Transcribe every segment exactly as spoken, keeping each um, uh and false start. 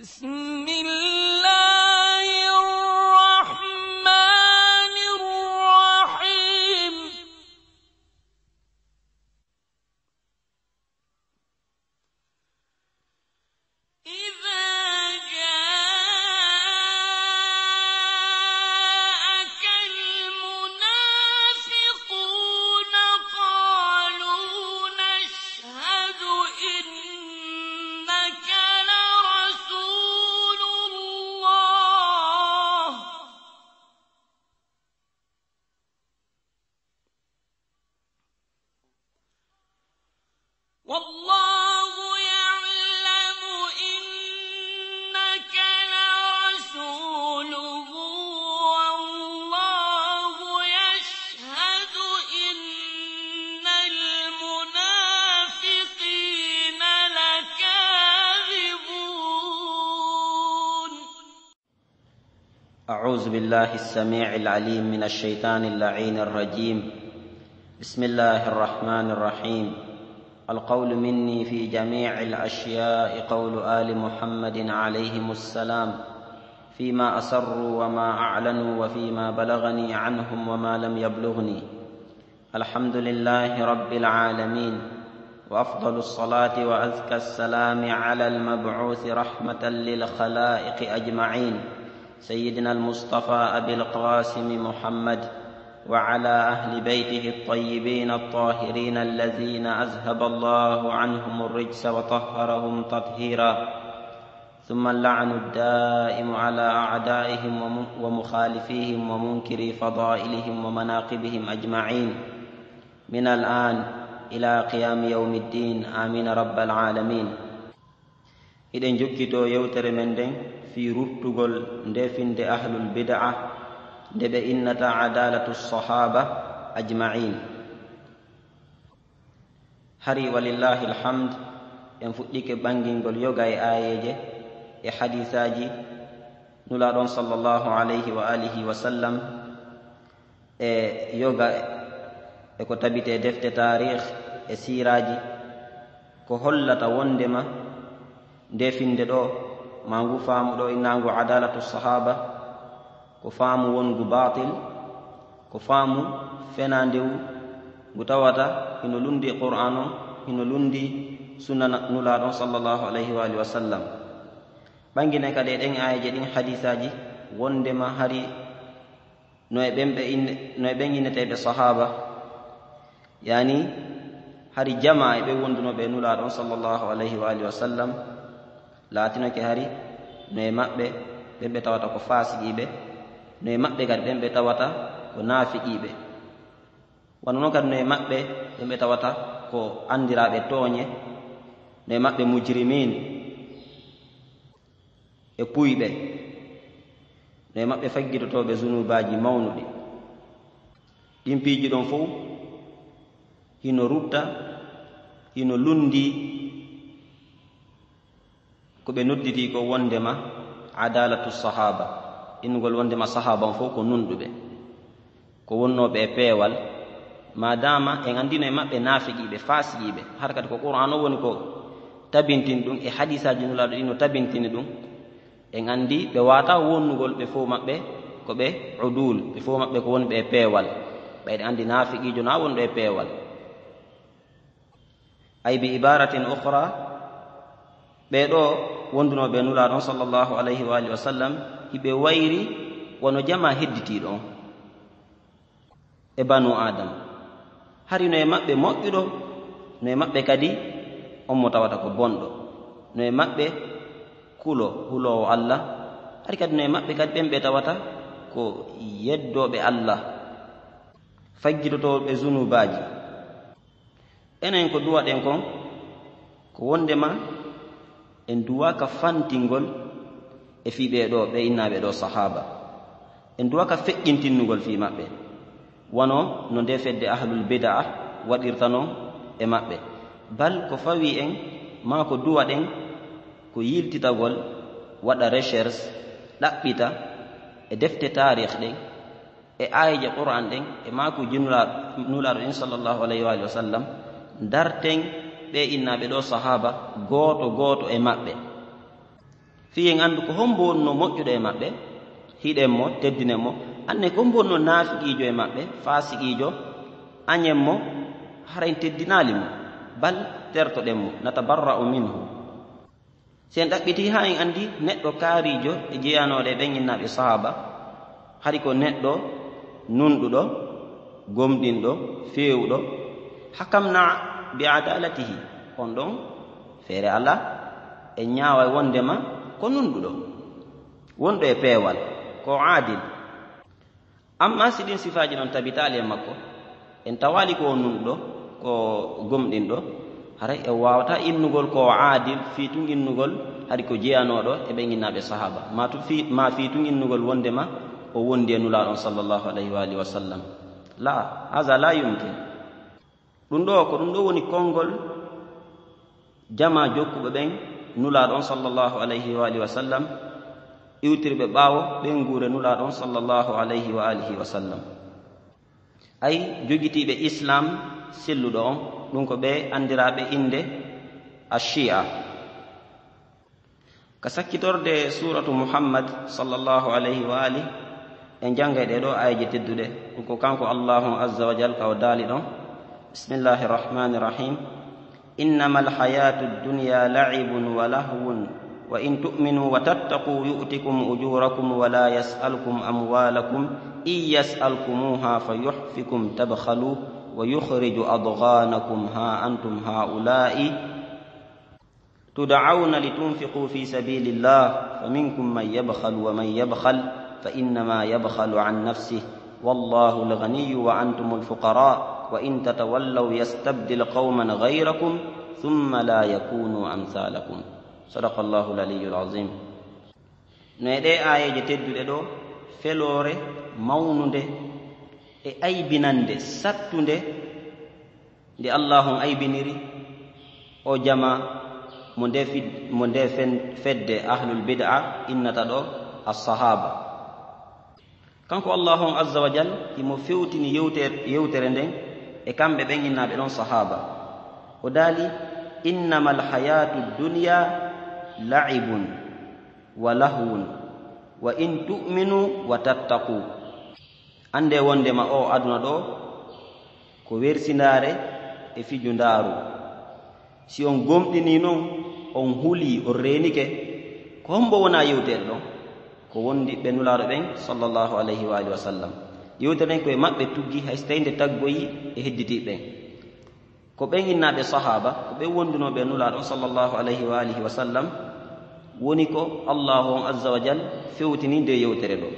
بسم الله الرحمن الرحيم إذا جاءك المنافقون قالوا نشهد إنك لرسول الله والله يعلم إنك لرسوله والله يشهد إن المنافقين لكاذبون أعوذ بالله السميع العليم من الشيطان اللعين الرجيم بسم الله الرحمن الرحيم القول مني في جميع الأشياء قول آل محمد عليهم السلام فيما أسروا وما أعلنوا وفيما بلغني عنهم وما لم يبلغني الحمد لله رب العالمين وأفضل الصلاة وأزكى السلام على المبعوث رحمة للخلائق أجمعين سيدنا المصطفى أبي القاسم محمد وعلى أهل بيته الطيبين الطاهرين الذين أذهب الله عنهم الرجس وطهرهم تطهيرا ثم اللعن الدائم على أعدائهم ومخالفيهم ومنكري فضائلهم ومناقبهم أجمعين من الآن إلى قيام يوم الدين آمين رب العالمين إذن جكتو يوتر من دين في رتغل ندفن دي أهل البدعة دبي إنتا عدالة الصحابة أجمعين هري ولله الحمد ينفؤك بانجنغل يوغاي آيجي حديثاجي نولادون صلى الله عليه وآله وسلم يوغا eko tabite defte tarikh e siraji ko hollata wondema definde do mangu faamu do inangu adalatu sahaba ko faamu wongu batil ko faamu fenandewu ngu tawata ino lundi qur'an on ino lundi sunna nulaɗon sallallahu alayhi wa alihi wa sallam ɓangine kadi ɗen ayeje ɗin hadisaji wondema hari no e ɓen ɓe inne no e ɓen inneteɓe sahaba yani hari jama e ɓe wondunoɓe nulaɗon sallallahu alayhi wa alihi wa sallam laatinoke hari no e maɓɓe ɓen ɓe tawata ko fasiqiɓe no e maɓɓe kadi ɓen ɓe tawata ko naafiqiɓe wano noon kadi no e maɓɓe ɓen ɓe tawata ko andiraɓe tooñe no e maɓɓe mujrimin e puyɓe no e maɓɓe faggitotoɓe zunubaji mawnuɗi ɗin piiji ɗon fof hino rutta hino lundi ko ɓe nodditi ko wondema adalatu sahaba innugol wondema sahaba on fof ko nunɗuɓe ko wonnoɓe e peewal madama en andino e maɓɓe naafiqiɓe fasiqiɓe har kadi ko qur'an o woni ko tabintini ɗum e hadisaji nulaɗo ɗi no tabintini ɗum en andi ɓe wata wonnugol ɓe fof maɓɓe ko ɓe udul ɓe fof maɓɓe ko wonɓe e peewal ɓayɗe andi naafiqijo na wonɗo e peewal ay bi ibaratin ukhra ɓeɗo wondunoɓe nulaɗon sallallahu alayhi wa alihi wa sallam hiɓe wayri wono jama hedditiɗo on e banu adama hari no e maɓɓe moƴƴuɗo no e maɓɓe kadi on mo tawata ko bonɗo no e maɓɓe kulo hulowo allah hari kadi no e maɓɓe kadi ɓen ɓe tawata ko yeddoɓe allah faggitotoɓe zunubaji enen ko duwaɗen kon ko wondema en duwaka fantingol e fi ɓeɗo ɓe innaɓe ɗo sahaba en duwaka feƴƴintinnugol fi maɓɓe wono no nde fedde ahlul bid'a waɗirta noon e maɓɓe bal ko fawi en ma ko duwaɗen ko yiltitagol waɗa recherche ɗaɓɓita e defte tarikh ɗen e ayeje qur'an ɗen e ma ko jinulaɗo ɗin sallllahu alayhi wa alihi wa sallam darten ɓe innaɓe ɗo sahaba gooto gooto e maɓɓe fiyen andu ko hombo wonno moƴƴuɗo e maɓɓe hiɗen mo teddinen mo anne ko hombo wonno naafiqiijo e maɓɓe faasiqiijo añen mo hara en teddinaali mo bal tertoɗen mo natabarra'u minhu si en ɗaɓɓiti ha en anndi neɗɗo kaariijo e jeyanooɗo e ɓen innaaɓe sahaba hari ko neɗɗo nunɗuɗo gomɗinɗo feewɗo hakamna bi adalatihi on ɗon feere allah e ñaawa wondema ko nunɗuɗo wonɗo e peewal ko aadil amma si ɗin sifaaji noon tabitaali e makko en tawaali ko nunɗuɗo ko gomɗinɗo haray en waawata innugol ko aadil fiitun innugol hari ko jeyanooɗo e ɓen innaaɓe sahaba ma tu fi ma fiitun innugol wondema o wondi e nulaaɗon sallllahu alayhi wa alihi wa sallam la haza la yumkin ɗum ɗo ko ɗum ɗo woni konngol jama jokkuɓe ɓen nulaaɗon sallllahu alayhi wa alihi wa sallam iwtirɓe ɓaawo ɓen nguure nulaaɗon sallllahu alayhi wa alihi wa sallam ay jogitiiɓe islam selluɗo on ɗum ko ɓe anndiraaɓe innde ashia ka sakkitorde suratu muhammad sallllahu alayhi wa alihi en jangay ɗe ɗo ayaji tedduɗe ɗum ko kanko allahu azza wa jal ka o daali ɗon bismillahi rrahmani rrahim innama alhayatu dunya la'ibun wa lahwun wa in tu'minu wa tattaqu yu'tikum ujurakum wa la yas'alukum amwalakum in yas'alkumuha fayuhfikum tabkhalu wa yukhriju adghanakum ha antum ha'ula'i tud'auna litunfiqu fi sabilillah faminkum man yabkhalu wa man yabkhal فإنما يبخل عن نفسه والله الغني وأنتم الفقراء وإن تتولوا يستبدل قوما غيركم ثم لا يكونوا أمثالكم صدق الله العلي العظيم نيدي آية تدد دو فلوري مونده e aybinande sattunde nde allahum aybiniri o jama mo nde mo nde fedde ahlul bid'a innata ɗo as-sahaba kanko allahum azza wa jal imo fewtini yewtere yewtere nden e kamɓe ɓen innaaɓe ɗon sahaba o daali innama alhayatu dunya la'ibun wa lahwun wa in tu'minu wa tattaqu ande wondema o aduna ɗo ko wersindaare e fijundaaru si on gomɗini noon on huli on reenike ko hombo wona yewtere ɗon ko wondi ɓe nulaaɗo ɓen sallllahu alayhi wa alihi wa sallam yewtere ɗen koye maɓɓe tuggi hay so tawi nde taggoyi e hedditiiɓe ɓen ko ɓen innaaɓe sahaba ko ɓen wondunooɓe nulaaɗo sallllahu alayhi wa alihi wa sallam woni ko allahu on azza wa jal fewtini nde yewtere ɗo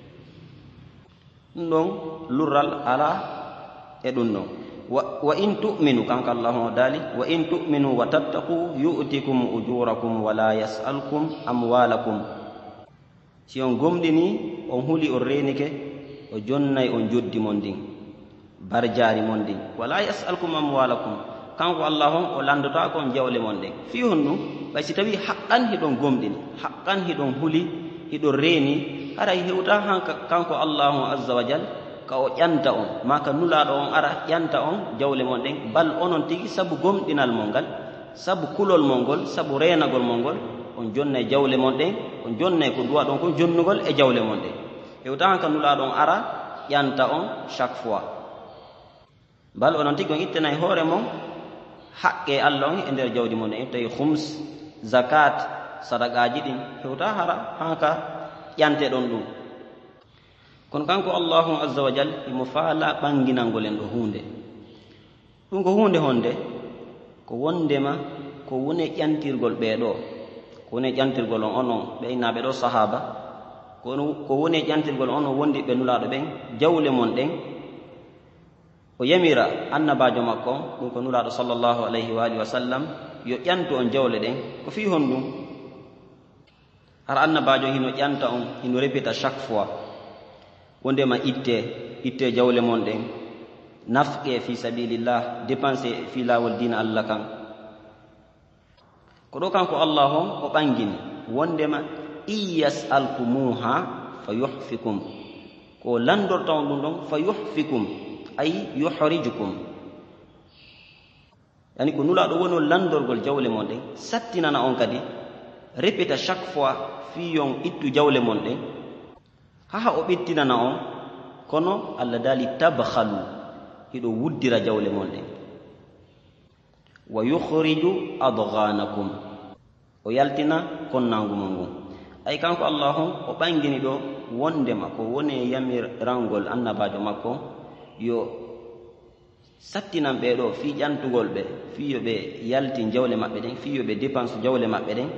ɗum ɗon lurral ala e ɗum ɗon wa in tu'minu kanko allahu o daali wa in tu'minu wa tattaqu yu'tikum ujurakum wa la yas'alkum amwalakum si on gomɗini on huli on reenike o jonnay on joddi mon ndin barjaari mon ndin wala yas'alkum amwalakum kanko allah on o landota kon jawle mon ɗen fi hon ɗum ɓay si tawi haqqan hiɗon gomɗini haqqan hiɗon huli hiɗon reeni haray hewta hanka kanko allahu azza wa jal ka o ƴanta on ma ka nulaaɗo on ara ƴanta on jawle mon ɗen bal onon tigi sabu gomɗinal mon ngal sabu kulol mon ngol sabu reenagol mon ngol on jonnay jawle mon ɗen on jonnay ko duwa ɗon ko jonnugol e jawle mon ɗen hewta hanka nulaaɗo on ara ƴanta on chaque fois bal onon tigi on ittanay hoore mon haqqe allah on e nder jawdi mon ɗen tawi hums zakat sadaqaji ɗin hewta hara hanka ƴante ɗon ɗum kono kanko allahu azza wa jal imo faala ɓanginalngol en ɗo huunde ɗum ko huunde honde ko wondema ko woni ƴantirgol ɓeeɗo ko woni ƴantirgol on onon ɓe innaaɓe ɗo sahaba ko woni ƴantirgol onon wondi ɓe nulaaɗo ɓen jawle mon ɗen o yamira annabajo makko on ɗum ko nulaaɗo sallllahu alayhi wa alihi wa sallam yo ƴantu on jawle ɗen ko fii hon ɗum hara annabajo hino ƴanta on hino répéta chaque fois wondema itte itte jawle mon ɗen nafqe fi sabilillah dépensé fi laawol diina allah kan ko ɗo kanko allah on o ɓangini wondema in yasalkumuha fa yuhfikum ko landorta on ɗum ɗon fa yuhfikum ay yuhrijukum yani ko nulaaɗo woni o landorgol jawle mon ɗen sattinana on kadi répéta chaque fois fi yon ittu jawle mon ɗen haha o ɓettinana on kono Allah daali tabkhalu hiɗo wuddira jawle mon ɗen wa yukhriju adghanakum o yaltina konnangu mon ngun ay kanko Allah on o ɓangini ɗo wonde makko woni yamirangol annabajo makko yo sattinan ɓe ɗo fi ƴantugol ɓe fi yo ɓe yaltin jawle maɓɓe ɗen fi yo ɓe dépense jawle maɓɓe ɗen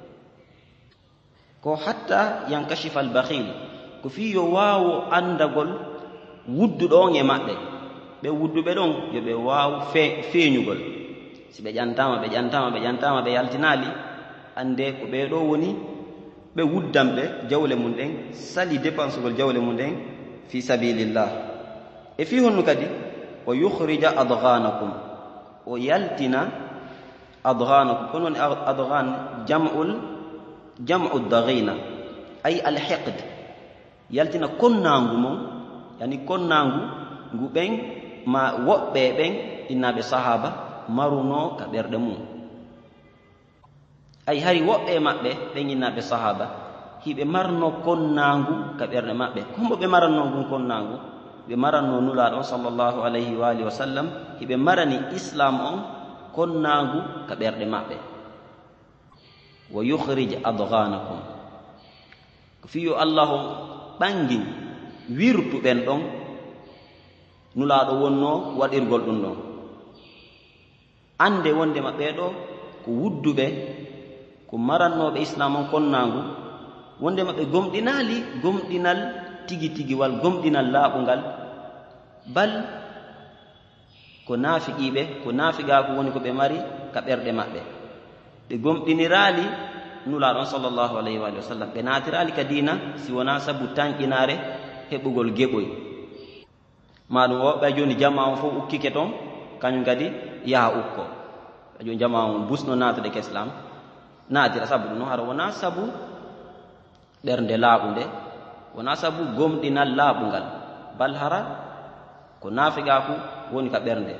ko hatta yankashifa albakhil ko fi yo waawo andagol wudduɗo on e maɓɓe ɓe wudduɓe ɗon yo ɓe waaw feeñugol si ɓe ƴantama ɓe ƴantama ɓe ƴantama ɓe yaltinali ande ko ɓe ɗo woni ɓe wuddanɓe jawle mum ɗen sali dépensegol jawle mum ɗen fi sabilillah e fi honno kadi o yukhrija adghanakum o yaltina adghanakum kono woni adghan jam'ul jam'u daghina ay alhiqd yaltina konnangu mon yani konnangu ngu ɓen ma woɓɓe ɓen innaɓe sahaba maruno ka ɓerɗe mum ay hari woɓɓe maɓɓe ɓen innaɓe sahaba hiɓe marno konnangu ka ɓerɗe maɓɓe kombo ɓe maranno ngun konnangu ɓe maranno nulaɗo on sallllahu alayhi wa alihi wa sallam hiɓe marani islam on konnangu ka ɓerɗe maɓɓe wa yukhrij adghanakum ko fiyo Allah on ɓangin wirtuɓen ɗon nulaɗo wonno waɗirgol ɗum ɗon ande wonde maɓɓe ɗo ko wudduɓe ko marannoɓe islam on konnangu wonde maɓɓe gomɗinali gomɗinal tigi tigi wal gomɗinal laaɓungal bal ko naafiqiɓe ko naafigaku woni ko ɓe mari ka ɓerɗe maɓɓe ɓe gomɗinirali nulaɗon sallllahu alayhi wa sallam ɓe naatirali ka dina si wona sabu tanƴinare heɓugol geɓoy maɗum woɓɓe joni jama on fof ukkike toon kañum kadi yaha ukko joni jama on busno natude ke islam naatira sabu ɗum noon hara wona sabu ɓernde laaɓunde wona sabu gomɗinal laaɓungal bal hara ko naafigaku woni ka ɓernde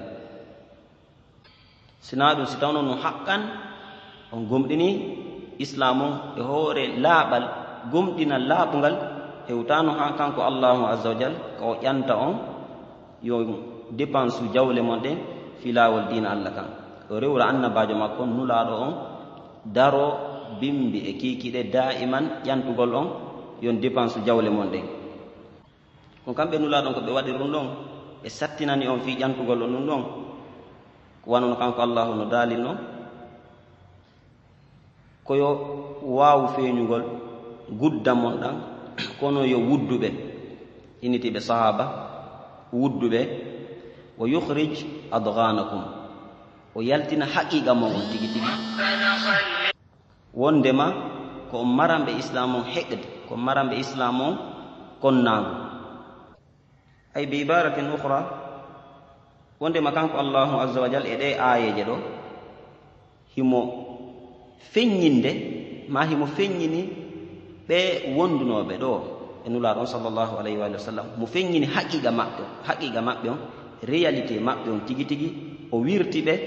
sina ɗum si tawno no haqqan on gomɗini islam on e hoore laaɓal gomɗinal laaɓungal hewtano ha kanko allahu azza wa jal ko o ƴanta on yo dépense jawle mon ɗen fi laawol dina allah kan o rewra annabajo makko nulaɗo on daro bimbi e kikiɗe daiman ƴantugol on yon dépense jawle mon ɗen ko kamɓe nulaɗon ko ɓe waɗi ɗum ɗon ɓe sattinani on fi ƴantugol on ɗum ɗon ko wanono kanko allahu no daalino koyo waawu feeñugol gudda mon ɗan kono yo wudduɓe initiɓe sahaba wudduɓe o yukhrij adghanakum o yaltina haqiqa mon on tigi tigi wondema ko maramɓe islam on heqde ko maramɓe islam on konnagu ay bi ibaratin ukhra wondema kanko allahu azza wa jal e ɗe ayeje ɗo himo feññinde ma himo feññini ɓe wondunoɓe ɗo e nulaɗon sallllahu alayhi wa sallam mo feññini haqiqa maɓɓe haqiqa maɓɓe on réalité maɓɓe on tigi tigi o wirti ɓe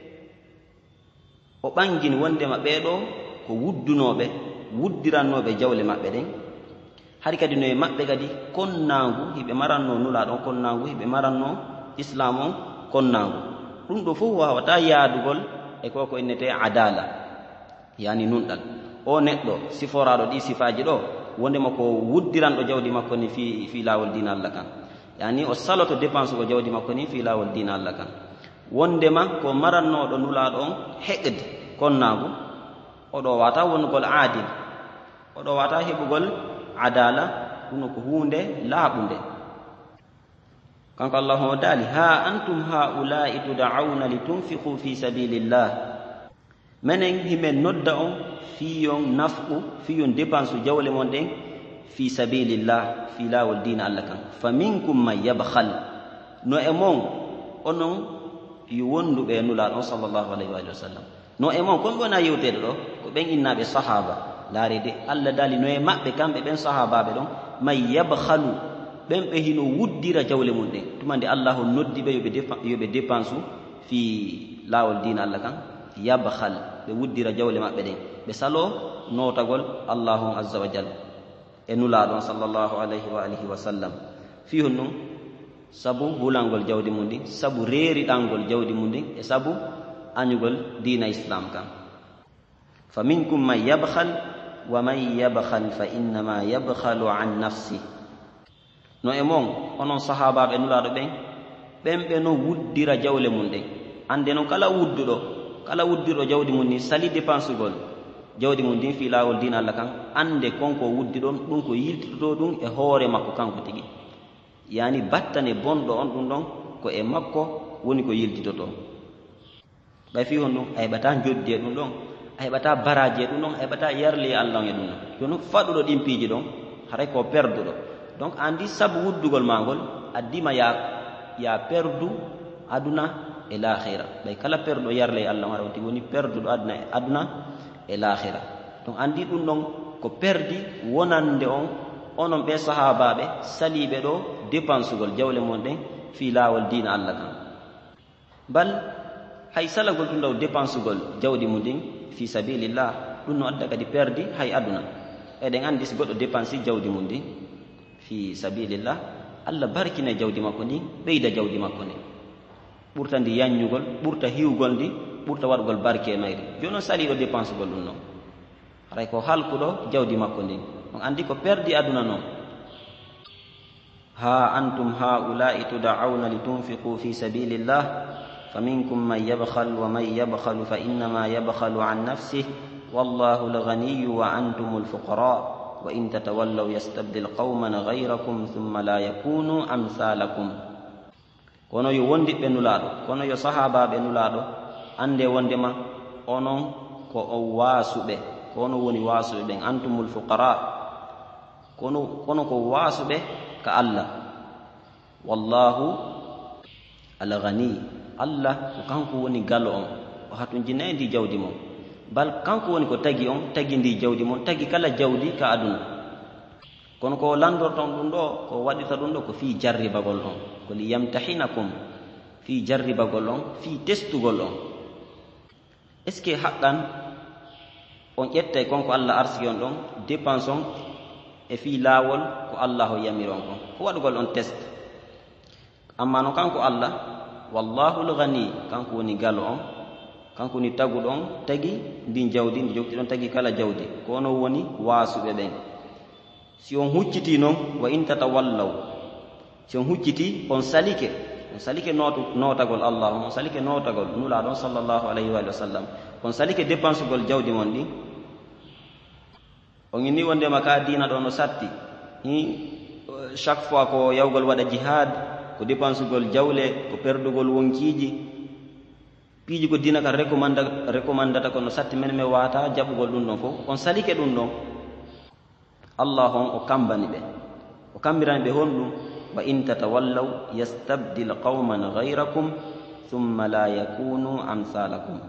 o ɓangini wondema ɓeɗo ko wuddunoɓe wuddirannoɓe jawle maɓɓe ɗen hari kadi no e maɓɓe kadi konnagu hiɓe maranno nulaɗon konnagu hiɓe maranno islam on konnagu ɗum ɗo fof wawata yaadugol e koko innete adala yani nunɗal o neɗɗo siforaɗo ɗi sifaji ɗo wondema ko wuddiranɗo jawdi makko ni fi fi lawol dina allah kan yani o saloto dépense ko jawdi makko ni fi lawol dina allah kan wondema ko marannoɗo nulaɗo on heqde konnagu oɗo wata wonnugol aadil oɗo wata heɓugol adala ɗum ko hunde laaɓunde kanko allahu o daali ha antum haulai tud'auna litunfiqu fi sabilillah menen himen nodda on fiyon naf'u fiyon dépense jawle mon ɗen fi sabilillah fi lawol dina allah kan fa minkum man yabkhal no e mon onon yo wonduɓe nulaɗo on sallllahu alayhi wa sallam no e mon kon wona yewtede ɗo ko ɓen innaɓe sahaba laarede allah daali no e maɓɓe kamɓe ɓen sahabaɓe ɗon man yabkhalu ɓen ɓe hino wuddira jawle mum ɗen tumande allahu noddi ɓe yoɓe dépense fi lawol dina allah kan yabkhal ɓe wuddira jawle maɓɓe ɗen ɓe salo notagol allahu azza wa jal e nulaɗon sallllahu alayhi wa alihi wa sallam fi hon ɗum sabu hulangol jawdi mum ndin sabu reeriɗangol jawdi mum ndin e sabu añugol dina islam kam fa minkum man yabhal wa man yabhal fa innama yabhalu an nafsi no e mon onon sahabaɓe nulaɗo ɓen ɓen ɓe no wuddira jawle mum ɗen ande noon kala wudduɗo kala wuddirɗo jawdi mum ni sali dépensugol jawdi mum ndin fi laawol dina allah kan ande konko wuddi ɗon ɗum ko yiltitoto ɗum e hoore makko kanko tigi yani battane bonɗo on ɗum ɗon ko e makko woni ko yiltitoto ɓay fi hon ɗum a heɓata joddi e ɗum ɗon a heɓata baraji e ɗum ɗon a heɓata yarli e allah e ɗum ɗon joni faɗuɗo ɗin piiji ɗon haray ko perduɗo donc andi sabu wuddugol ma ngol addima ya ya perdu aduna e l'akhira ɓay kala perduɗo yarle e allah haɗa wonti woni perduɗo aduna e aduna e l'akhira donc andi ɗum ɗon ko perdi wonande on onon ɓe sahabaɓe saliɓe ɗo dépensugol jawle mon ɗen fi laawol dina allah kan bal hay salagol ɗum ɗaw dépensugol jawdi mum ndin fi sabilillah ɗum no adda kadi perdi hay aduna eɗen andi so goɗɗo dépensi jawdi mum ndin fi sabilillah allah barkina jawdi makko ndin ɓeyda jawdi makko ndin ɓurta ndi yanñugol ɓurta hiwgol ndi ɓurta waɗugol barke mayri joni on saliɗo dépensugol ɗum noon haray ko halkuɗo jawdi makko ndin on andi ko perdi aduna noon ha antum haulai tud'auna litunfiqu fi sabilillah faminkum man yabkhal wa man yabkhalu fa innama yabkhalu an nafsih wallahu al-ghaniyyu wa antumul fuqara wa in tatawallaw yastabdil qauman ghayrakum thumma la yakunu amsalakum kono yo wondiɓe nulaɗo kono yo sahabaɓe nulaɗo ande wondema onon ko o waasuɓe kono woni waasuɓe ɓen antumul fuqara kono kono ko waasuɓe ka allah wallahu al-ghani allah ko kanko woni galo on o hatun jinayi ndi jawdi mon bal kanko woni ko tagi on tagi ndi jawdi mon tagi kala jawdi ka aduna kono ko landorton ɗum ɗo ko waɗita ɗum ɗo ko fi jarribagol on ko li yamtahinakum fi jarribagol on fi testugol on est ce que haqqan on ƴettay konko allah arsiki on ɗon dépense on e fi laawol ko allah o yamiri on kon ko waɗugol on test amma no kanko allah wallahu l-ghani kanko woni galo on kanko woni taguɗo on tagi ndin jawdi ndi jogti ɗon tagi kala jawdi kono woni waasuɓe ɓen si on hucciti noon wa in tatawallaw si on hucciti on salike on salike notagol allah on salike notagol nulaɗo on sallllahu alayhi wa sallam on salike dépensegol jawdi mon ɗi on inni wondema ka dina ɗo no satti chaque fois ko yawgol waɗa jihad ko dépensegol jawle ko perdugol wonkiji piiji ko dina kan recommanda recommandata kono satti men mi wata jaɓugol ɗum ɗon fof on salike ɗum ɗon allah on o kambani ɓe o kambirani ɓe honɗum wa in tatawallaw yastabdil qauman ghayrakum thumma la yakunu amsalakum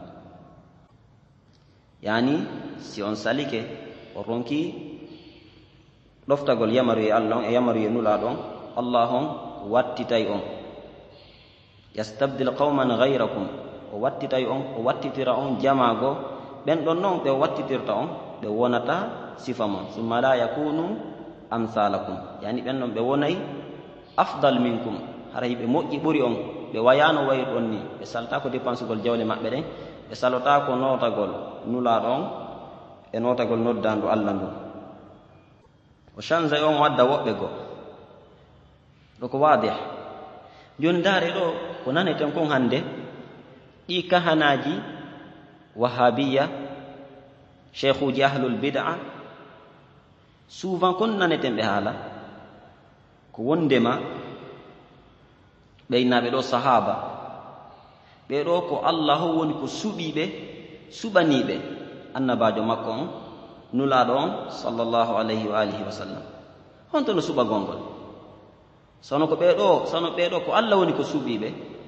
yani si on salike o ronki ɗoftagol yamaru e allah on e yamaru e nulaɗo on allah on wattitay on yastabdil qauman ghayrakum o wattitay on o wattitira on jamago ɓen ɗon noon ɓe wattitirta on ɓe wonata sifa mon summa la yakunu amsalakum yani ɓen ɗon ɓe wonay afdal minkum hara ɓe moƴƴi ɓuri on ɓe wayano wayru on ni ɓe salta ko dépensegol jawle maɓɓe ɗen ɓe salota ko notagol nulaɗo on e notagol noddandu allah ndu o change on wadda woɓɓe goo ɗo ko wadih joni ndaare ɗo ko naneten kon hande ɗi kahanaji wahabiya cheikhuji ahlul bid'a souvent kon naneten ɓe haala ko wondema ɓeynaɓe ɗo sahaba ɓeɗo ko allah ho woni ko suɓiɓe suɓaniɓe annabajo makko on nulaɗo on sallllahu alayhi wa alihi wa sallam honto no suɓa gongol sono ko ɓeɗo sono ɓeɗo ko allah woni ko suɓiɓe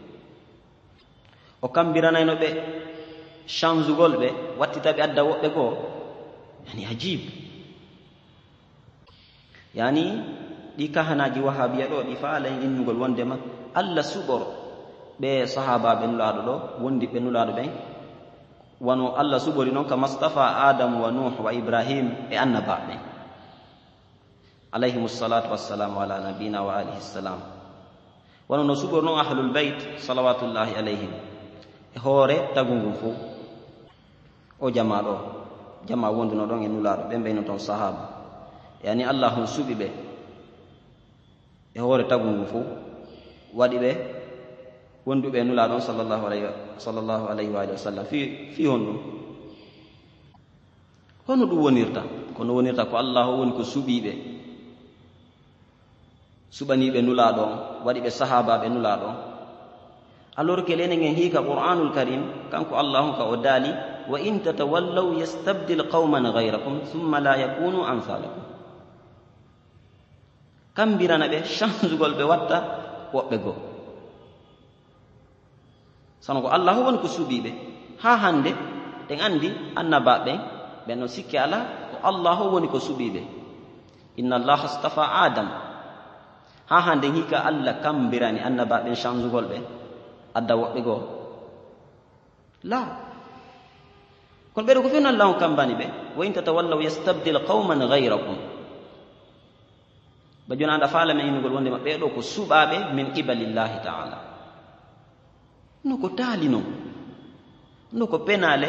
o kambiranayno ɓe changegol ɓe wattitaɓe adda woɓɓe goo yani ajib yani ɗi kahanaji wahabiya ɗo ɗi faalayn innugol wondema allah suɓoro ɓe sahabaɓe nulaɗo ɗo wondi ɓe nulaɗo ɓen wano Allah suɓori noon ka mustafa adamu wa nuh wa ibrahim e annabaɓe alayhim salatu wassalamu ala nabina wa alihi ssalam. wono no suɓori noon ahlul beyt salawatullahi alayhim e hoore tagu ngun fo o jama ɗo jama wonduno ɗon e nulaɗo ɓe mbeyno toon sahaba yani allah hon suɓi ɓe e hoore tagu ngun fo waɗi ɓe wonduɓe e nulaɗon sallllahu alayhi sallllahu alayhi wa alihi wa sallam fi fi hon ɗum hono ɗum wonirta kono wonirta ko allah o woni ko suɓiɓe suɓaniɓe nulaɗon waɗi ɓe sahabaɓe nulaɗon alors que lene gen hiika qur'anul karim kanko allah ka o daali wa in tatawallaw yastabdil qauman gayrakum thumma la yakunu amsalakum kambirana ɓe changegol ɓe watta woɓɓe goo sono ko allah woni ko suɓiɓe ha hande ɗen andi annabaɓe ɓen no sikke ala ko allah woni ko suɓiɓe inna allaha stafa adam ha hande hika allah kambirani annabaɓen changegol ɓe adda woɓɓe goo la kono ɓeɗo ko fewno allah on kambani ɓe wa in tatawallaw yastabdil qauman gayrakum ba joni anda faala men innugol wondema ɓeɗo ko suɓaɓe min qibalillahi taala no ko taali non no ko penale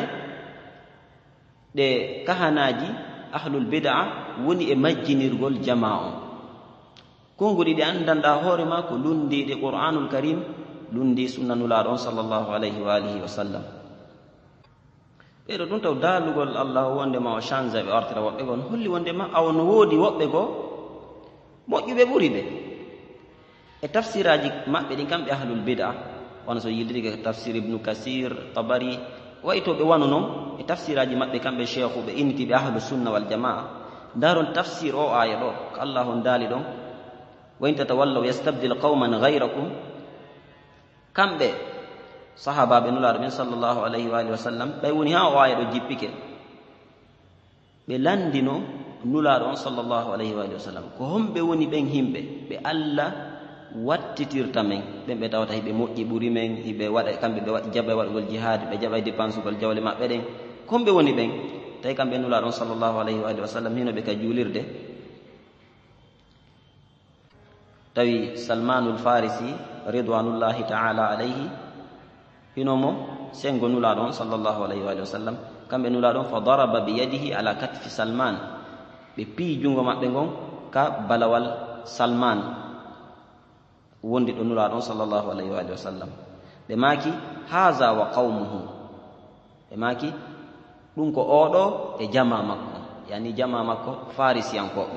ɗe kahanaji ahlul bid'a woni e majjinirgol jama on konngol ɗi andanɗa hoore ma ko lundiɗe qur'anul karim lundi sunna nulaɗo on sallllahu alayhi wa alihi wa sallam ɓeɗo ɗum taw daalugol allah wondema o change ɓe artira woɓɓe gon holli wondema awono woodi woɓɓe goo moƴƴuɓe ɓuri ɓe e tafsiraji maɓɓe ɗin kamɓe ahlul bid'a wona so yildirike tafsir ibnu kasir tabari waytoɓe wano noon e tafsiraji maɓɓe kamɓe cheikhu ɓe innitiɓe ahlu sunna wal jamaa daron tafsir o aya ɗo ko allah on daali ɗon wa in tatawallaw yastabdil qauman gayrakum kamɓe sahabaɓe nulaɗo ɓen sallllahu alayhi wa alihi wa sallam ɓay woni ha o aya ɗo jippike ɓe landino nulaɗo on sallllahu alayhi wa alihi wa sallam ko homɓe woni ɓen himɓe ɓe allah wattitirta men ɓen ɓe tawata hiɓe moƴƴi ɓuri men hiɓe waɗa kamɓe ɓe waɗi jaɓa waɗugol jihadi ɓe jaɓa dépensugol jawle maɓɓe ɗen komɓe woni ɓen tawi kamɓe nulaɗo on sallllahu alayhi wa alihi wa sallam hinoɓe ka juulirde tawi salmanul farisi ridwanullahi taala alayhi hinomo sengo nulaɗo on sallllahu alayhi wa alihi wa sallam kamɓe nulaɗo on fa daraba bi yadihi ala katfi salman ɓe pii jungo maɓɓe ngon ka balawal salman wondi ɗo nulaɗo on sallllahu alayhi wa alihi wa sallam ɓe maaki haza wa qawmuhu ɓe maaki ɗum ko oɗo e jama makko yani jama makko farisiyankoɓe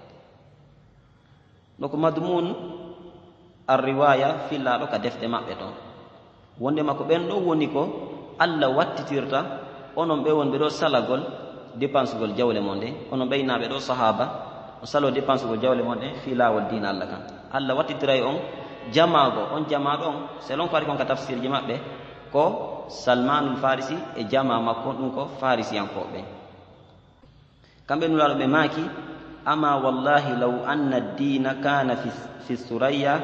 ɗo ko madmun arriwaya fillaɗo ka defte maɓɓe ton wondema ko ɓen ɗo woni ko allah wattitirta onon ɓe wonɓe ɗo salagol dépensegol jawle mon nde onon ɓeynaɓe ɗo sahaba o salo dépensegol jawle mon ɗe fi lawol dina allah kan allah wattitiray on jamago on jamaɗo on selon ko ari kon ka tafsirji maɓɓe ko salmanul farisi e jama makko ɗum ko farisiyankoɓe kamɓe nulaɗo ɓe maaki ama wallahi law anna dina kana fi, fi suraya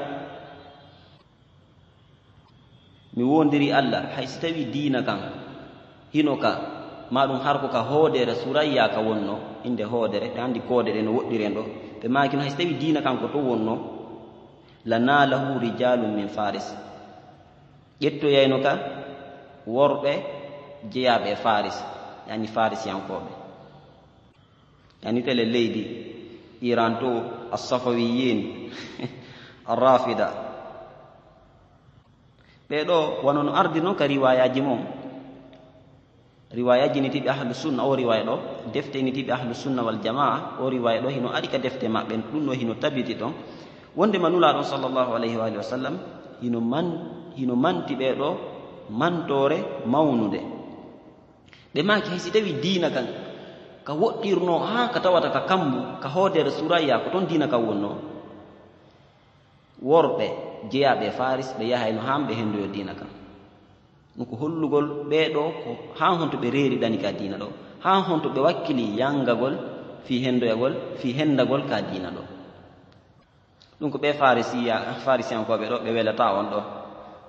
mi wondiri allah hay so tawi diina kan hino ka maɗum har ko ka hoodere suraya ka wonno inde hoodere ɗe andi koode ɗe no woɗɗiren ɗo ɓe maakino hay so tawi diina kan ko to wonno la nalahu rijalum min faris ƴettoyayno ka worɓe jeyaɓe faris yani farisiyankoɓe yani tele leydi iran to assafawiyin arrafida ɓeɗo wono no ardi noon ka riwayaji mon riwayaji nitiɓe ahlu sunna o riwaya ɗo defte nitiɓe ahlu sunna wal jamaa o riwaya ɗo hino ari ka defte maɓɓe ɗum ɗo hino tabiti ɗon wondema nulaɗon sallllahu alayhi wa alihi wa sallam hino man hino manti ɓeɗo mantore mawnude ɓe maki hay si tawi diina kan ka woɗɗirno ha ka tawata ka kambu ka hoodere suraya ko toon diina kan wonno worɓe jeyaɓe faris ɓe yahayno han ɓe hendoyo diina kan ɗum ko hollugol ɓeɗo ko ha honto ɓe reeri ɗani ka diina ɗo ha honto ɓe wakkili yangagol fi hendoyagol fi hendagol ka diina ɗo ɗum ko ɓe farisiya farisiyankoɓe ɗo ɓe welata on ɗo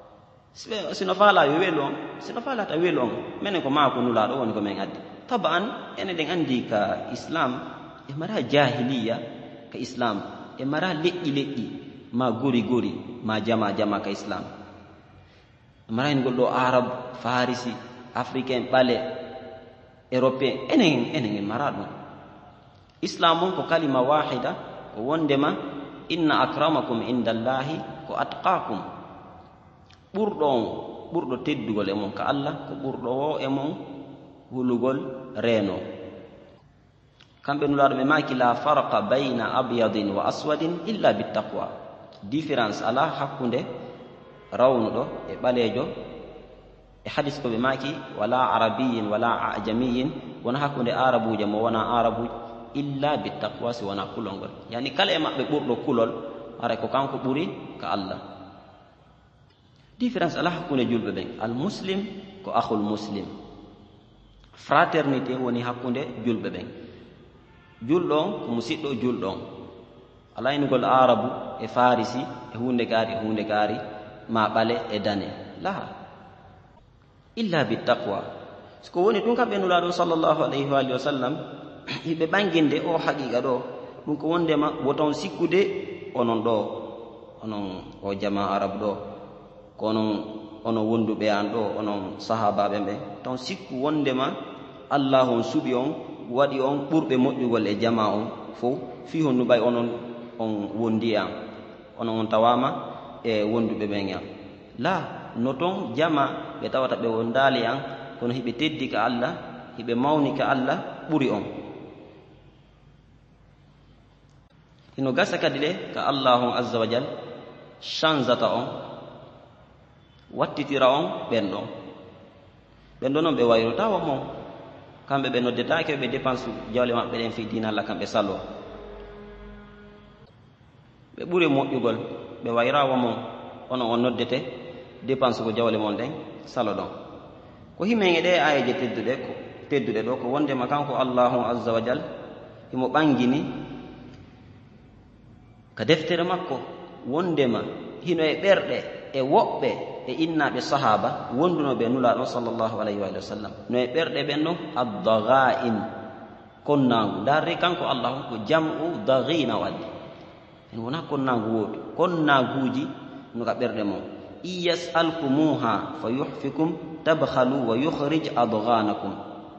sino faala yo welu on sino faalata welu on menen ko maako nulaaɗo woni ko men addi taban enen ɗen anndi ka islam e mara jahiliya ka islam e mara leƴƴi leƴƴi ma gori gori ma jama jama ka islam e mara hen ngol ɗo arab farisi africain ɓale européen enen enen en mara ɗum islam on ko kalima wahida ko wondema inna akramakum indallahi ko atqakum ɓurɗo on ɓurɗo teddugol e mon ka Allah ko ɓurɗo o e mon hulugol reeno kamɓe nulaaɗo ɓe maaki la farqa bayna abyadin wa aswadin illa bittaqwa différence ala hakkunde rawnuɗo e ɓaleejo e hadis ko ɓe maaki wala arabiyin wala ajamiyin wona hakkunde arabuuje mo wona arabuuje illa bittaqwa si wona kulol ngol yani kala e maɓɓe ɓurɗo kulol ara ko kanko ɓuri ka Allah différence ala hakkunde julɓe ɓen al muslim ko akhul muslim fraternité woni hakkunde julɓe ɓen julɗo on ko musidɗo julɗo on ala inugol arabu e farisi e hunde gaari e hunde gaari ma ɓale e dane la illa bittaqwa siko woni ɗum kamɓe nulaa ɗum sallllahu alayhi wa alihi wa sallam hiɓe ɓanginde o haqiqa ɗo ɗum ko wondema woton sikkude onon ɗo onon o jama arabe ɗo ko onon onon wonduɓe an ɗo onon sahabaɓe ɓe taw sikku wondema allah on suɓi on waɗi on ɓurɓe moƴƴugol e jama on fof fi honnu ɓay onon on wondi an onon on tawama e wonduɓe ɓen an la no toon jama ɓe tawata ɓe wondali an kono hiɓe teddi ka allah hiɓe mawni ka allah ɓuri on ino gasa kadi ɗe ka allah on azza wa jal changata on wattitira on ɓen ɗon ɓen ɗo noon ɓe wayrutawa mon kamɓe ɓe noddetake ɓe dépense jawle maɓɓe ɗen fi dina allah kamɓe salo ɓe ɓuri moƴƴugol ɓe wayrawa mon onon on noddete dépense ko jawle mon ɗen salo ɗon ko himen e ɗe ayeje tedduɗe ko tedduɗe ɗo ko wondema kanko allahu azza wa jal himo ɓangini ka deftere makko wondema hino e ɓerɗe e woɓɓe e innaɓe sahaba wondunoɓe nulaɗon sallllahu alayhi wa sallam no e ɓerɗe ɓen ɗon addaga'in konnagu darre kanko allah on ko jam'u dagina wadde en wona konnagu woɗi konnaguji no ka ɓerɗe mon in yasalkumuha fa yuhfikum tabhalu wa yuhrij adghanakum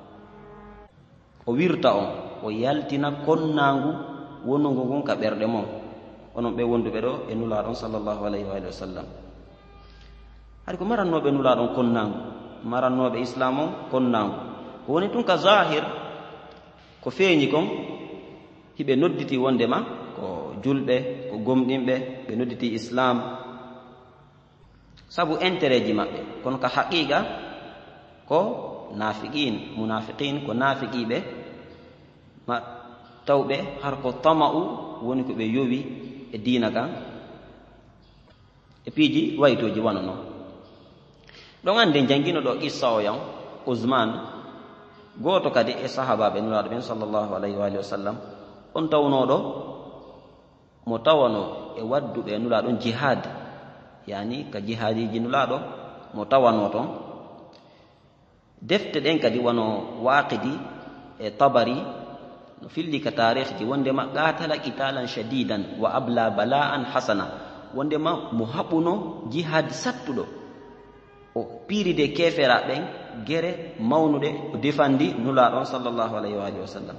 o wirta on o yaltina konnagu wonnugo ngon ka ɓerɗe mon onon ɓe wonduɓe ɗo e nulaɗon sallllahu alayhi wa sallam haɗi ko marannoɓe nulaɗon konnagu marannoɓe islam on konnagu ko woni tun ka zahir ko feeñi kon hiɓe nodditi wondema ko julɓe ko gomɗinɓe ɓe nodditi islam sabu intérêt ji maɓɓe kono ka haqiqa ko nafiqin munafiqin ko nafiqiɓe ma tawɓe har ko tama'u woni ko ɓe yowi e diina kan e piiji waytoji wano noon ɗon ande jangino ɗo qissa o yan ousmane gooto kadi e sahabaɓe nuraɗo ɓen sallllahu alayhi wa alihi wa sallam on tawnoɗo mo tawano e wadduɓe nuraɗon jihad yani ka jihadiji nulaɗo mo tawano toon defte ɗen kadi wono waqidi e tabari no filli ka tarikh ji wondema qatala qitalan shadidan wa abla bala'an hasana wondema mo haɓuno jihad sattuɗo o piiride kefera ɓen gere mawnude o defandi nulaɗon sallllahu alayhi wa alihi wa sallam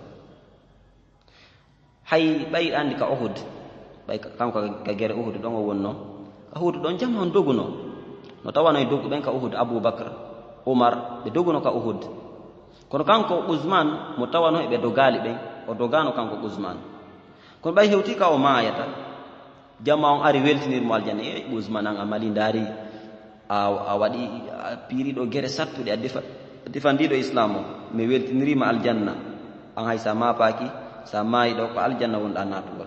hay ɓay andi ka uhud ɓay kanko ka gere uhud ɗon o wonno uhud ɗon jam on doguno no tawano e dogu ɓen ka uhud aboubacre oumar ɓe doguno ka uhud kono kanko ousmane mo tawano eɓe dogali ɓen o dogano kanko ousmane kono ɓay hewti ka o maayata jamma on ari weltinirmo aljanna e ousmane an a mali ndaari a waɗi piiriɗo gere sattuɗe a defandiɗo islam o mi weltinirima aljanna an hay sa mapaki sa maayi ɗo ko aljanna wonɗa natugol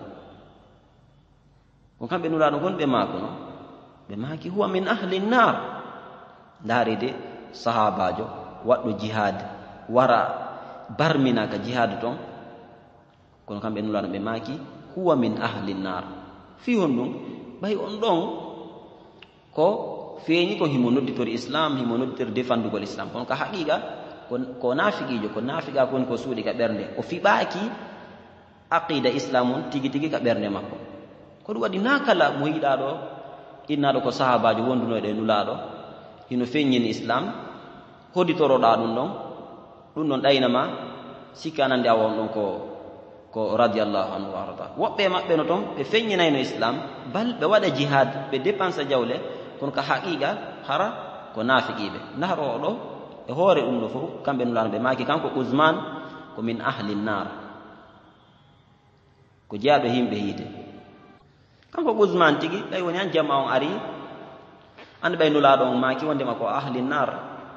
ko kamɓe nuraɗo gonɓe maako no ɓe maaki huwa min ahli nnar ndaaride sahabajo waɗɗo jihad wara barmina ka jihad ton kono kamɓe nuraɗo ɓe maaki huwa min ahli nnar fi hon ɗum ɓay on ɗon ko feeñi ko himo nodditori islam himo nodditori defandugol islam kono ka haqiqa ko nafiqijo ko nafiqa kon ko suuɗi ka ɓernde o fiɓaaki aqida islam on tigi tigi ka ɓernde makko ko ɗum waɗi na kala mo yiɗa ɗo innaɗo ko sahabajo wondunoɗe nulaɗo hino feññini islam hodditoroɗa ɗum ɗon ɗum ɗon ɗaynama sikki anande awa on ɗon ko ko radiallahu anhu wa arda woɓɓe maɓɓe no toon ɓe feññinayno islam bal ɓe waɗa jihad ɓe dépensa jawle kono ka haqiqa hara ko nafiqiɓe ndaro o ɗo e hoore ɗum ɗo fof kamɓe nulano ɓe maaki kanko usman ko min ahli nnar ko jeyaɓe himɓe hiide kanko usman tigi ɓay woni han jamma on ari ande ɓay nulaɗo on maaki wondema ko ahli nnar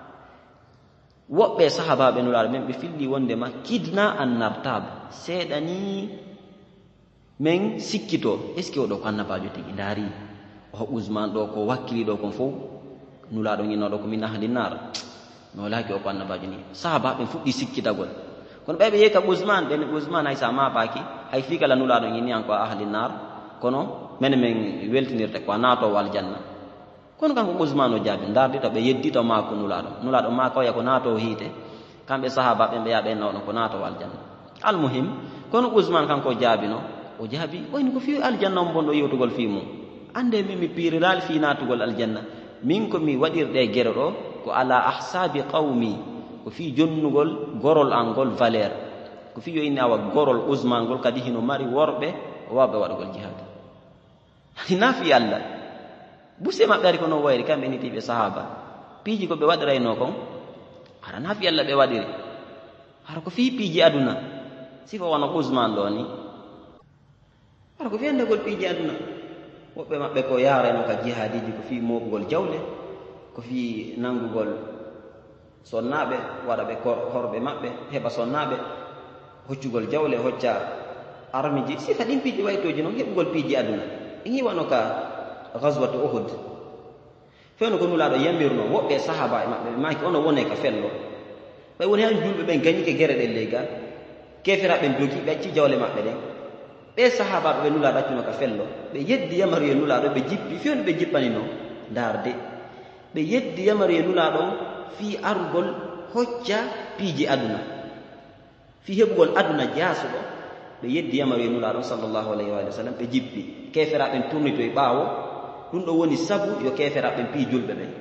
woɓɓe sahabaɓe nulaɗo men ɓe filli wondema kidna an nartab seeɗani men sikkito est ce que oɗo ko annabajo tigi ndaari o usman ɗo ko wakkili ɗo kon fof nulaɗo ñinnoɗo ko min ahli nnar mi walaaki o ko annabajo ni sahabaɓe fuɗɗi sikkitagol kono ɓayɓe yehi ka usman ɓen usman hay sa mafaaki hay fii kala nulaɗo ñinni an ko ahli nnar kono mene men weltinirte ko a naatowo aljanna kono kanko usman o jaabi ndardito ɓe yeddito maako nulaɗo nulaɗo ma kawya ko naatowo hiite kamɓe sahabaɓe ɓe yaɓe nawɗon ko naatowo aljanna almuhim kono usman kanko jaabino o jaabi wayni ko fii aljanna on bonɗo yewtugol fii mum ande min mi piirilal fii naatugol aljanna min ko mi waɗirɗe gere ɗo ko ala ahsabi qawmi ko fii jonnugol gorol an ngol valeur ko fii yo inni awa gorol usman ngol kadi hino mari worɓe o wawɓe waɗugol jihad nafi allah buse maɓɓe ari kono wayri kamɓe nitiɓe sahaba piiji ko ɓe waɗirayno kon hara nafi allah ɓe waɗiri hara ko fii piiji aduna sifa wona usman ɗo ni hara ko fii andagol piiji aduna woɓɓe maɓɓe ko yarayno ka jihadiji ko fii moɓugol jawle ko fii nangugol sonnaɓe waɗa ɓe horɓe maɓɓe heɓa sonnaɓe hoccugol jawle hocca armiji sifa ɗin piiji waytoji noon heɓugol piiji aduna en hiwano ka gaswatu uhud fewno ko nulaɗo yamirno woɓɓe sahaba e maɓɓe ɓe maki ono wone ka fello ɓay woni han julɓe ɓen gañike guere ɗen leygal kefiraɓe dogi ɓe acci jawle maɓɓe ɗen ɓe sahabaɓe ɓe nulaɗo accino ka fello ɓe yeddi yamaru e nulaɗo ɓe jippi fewno ɓe jippani no darde ɓe yeddi yamaru e nulaɗo fi argol hocca piiji aduna fi heɓugol aduna jaasuɗo ɓe yeddi yamaru e nulaɗo sallllahu alayhi wa sallam ɓe jippi keferaɓen tournito e ɓaawo ɗum ɗo woni sabu yo keferaɓen pii julɓe ɓen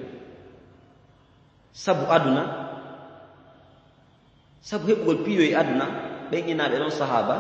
sabu aduna sabu heɓugol piiyo e aduna ɓen inaɓe ɗon sahaba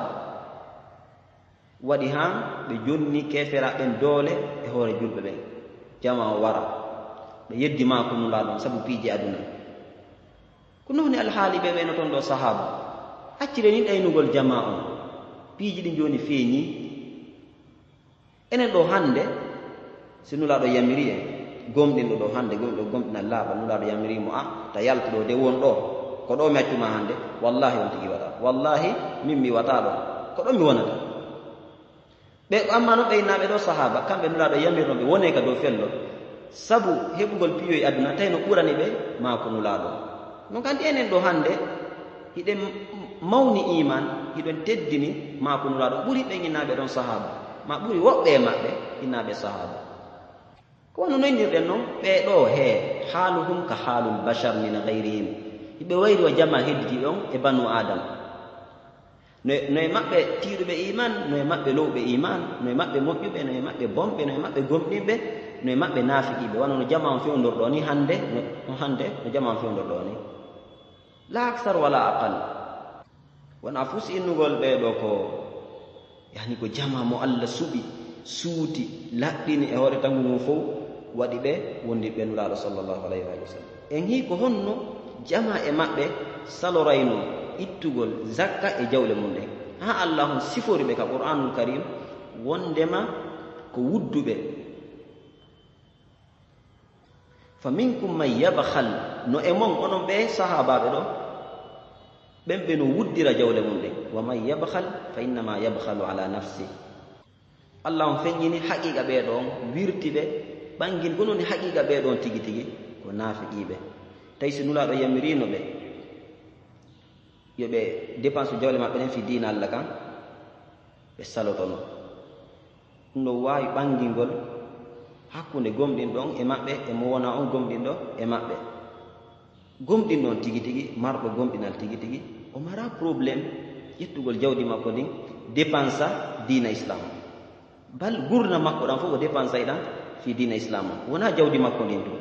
waɗi han ɓe jonni keferaɓen doole e hoore julɓe ɓen jama o wara ɓe yeddi ma ko nulaɗon sabu piiji aduna ko noon alhaali ɓe ɓeno toon ɗo sahaba accire ni ɗaynugol jama on piiji ɗi joni feeñi enen ɗo hande si nulaɗo yamiri en gomɗinɗo ɗo hande gomɗo gomɗina laaɓa nulaɗo yamirimo a ta yalta ɗo de won ɗo ko ɗo mi accuma hande wallahi on tigi waɗa wallahi min mi wata ɗo ko ɗon mi wonata ɓe amma no ɓeynaɓe ɗo sahaba kamɓe nulaɗo yamirno ɓe wone ka dow fello sabu heɓugol piyo e aduna tawi no ɓurani ɓe ma ko nulaɗo non kandi enen ɗo hande hiɗen mawni iman hiɗen teddini ma ko nulaɗo ɓuri ɓen innaɓe ɗon sahaba ma ɓuri woɓɓe e maɓɓe innaɓe sahaba ko wano noynirɗen noon ɓe ɗo he haaluhum ka haalul bachar min gayrihim hiɓe wayri o jamma hedditi ɗon e banu adama no e maɓɓe tiiɗuɓe iman no e maɓɓe lowɓe iman no e maɓɓe moƴƴuɓe no e maɓɓe bomɓe no e maɓɓe gomɗinɓe no e maɓɓe naafiqiɓe wano no jama on fewdorɗo ni hande no hande no jama on fewdorɗo ni la aksar wala aqal wona fusi innugol ɓe ɗo ko yani ko jama mo allah suɓi suuti laɓɓini e hoore tangu mum fof waɗi ɓe wondi ɓe nulaɗo sallllahu alayhi wa sallam en hi ko honno jama e maɓɓe salorayno ittugol zakka e jawle mum ɗen ha allah hon sifori ɓe ka qur'anul karim wondema ko wudduɓe fa minkum man yabhal no e mon onon ɓe sahabaɓe ɗo ɓen ɓe no wuddira jawle mum ɗen wa man yabhal fa innama yabhalu ala nafsi allah on feññini haqiqa ɓe ɗon wirti ɓe ɓangin ko noon haqiqa ɓe ɗon tigi tigi ko naafiqiɓe tawi so nulaɗo yamirino ɓe yoɓe dépense jawle maɓɓe ɗen fi diina allah kan ɓe salotono ɗum ɗo wawi ɓangingol hakkunde gomɗin ɗon e maɓɓe e mo wona on gomɗinɗo e maɓɓe. Gomɗin ɗon tigi tigi marɗo gomɗinal tigi tigi o mara probléme ƴettugol jawdi makko ndin dépensa diina islam, bal gurna makko ɗan fof o dépensa ɗan fi diina islam wona jawdi makko ndin ɗum.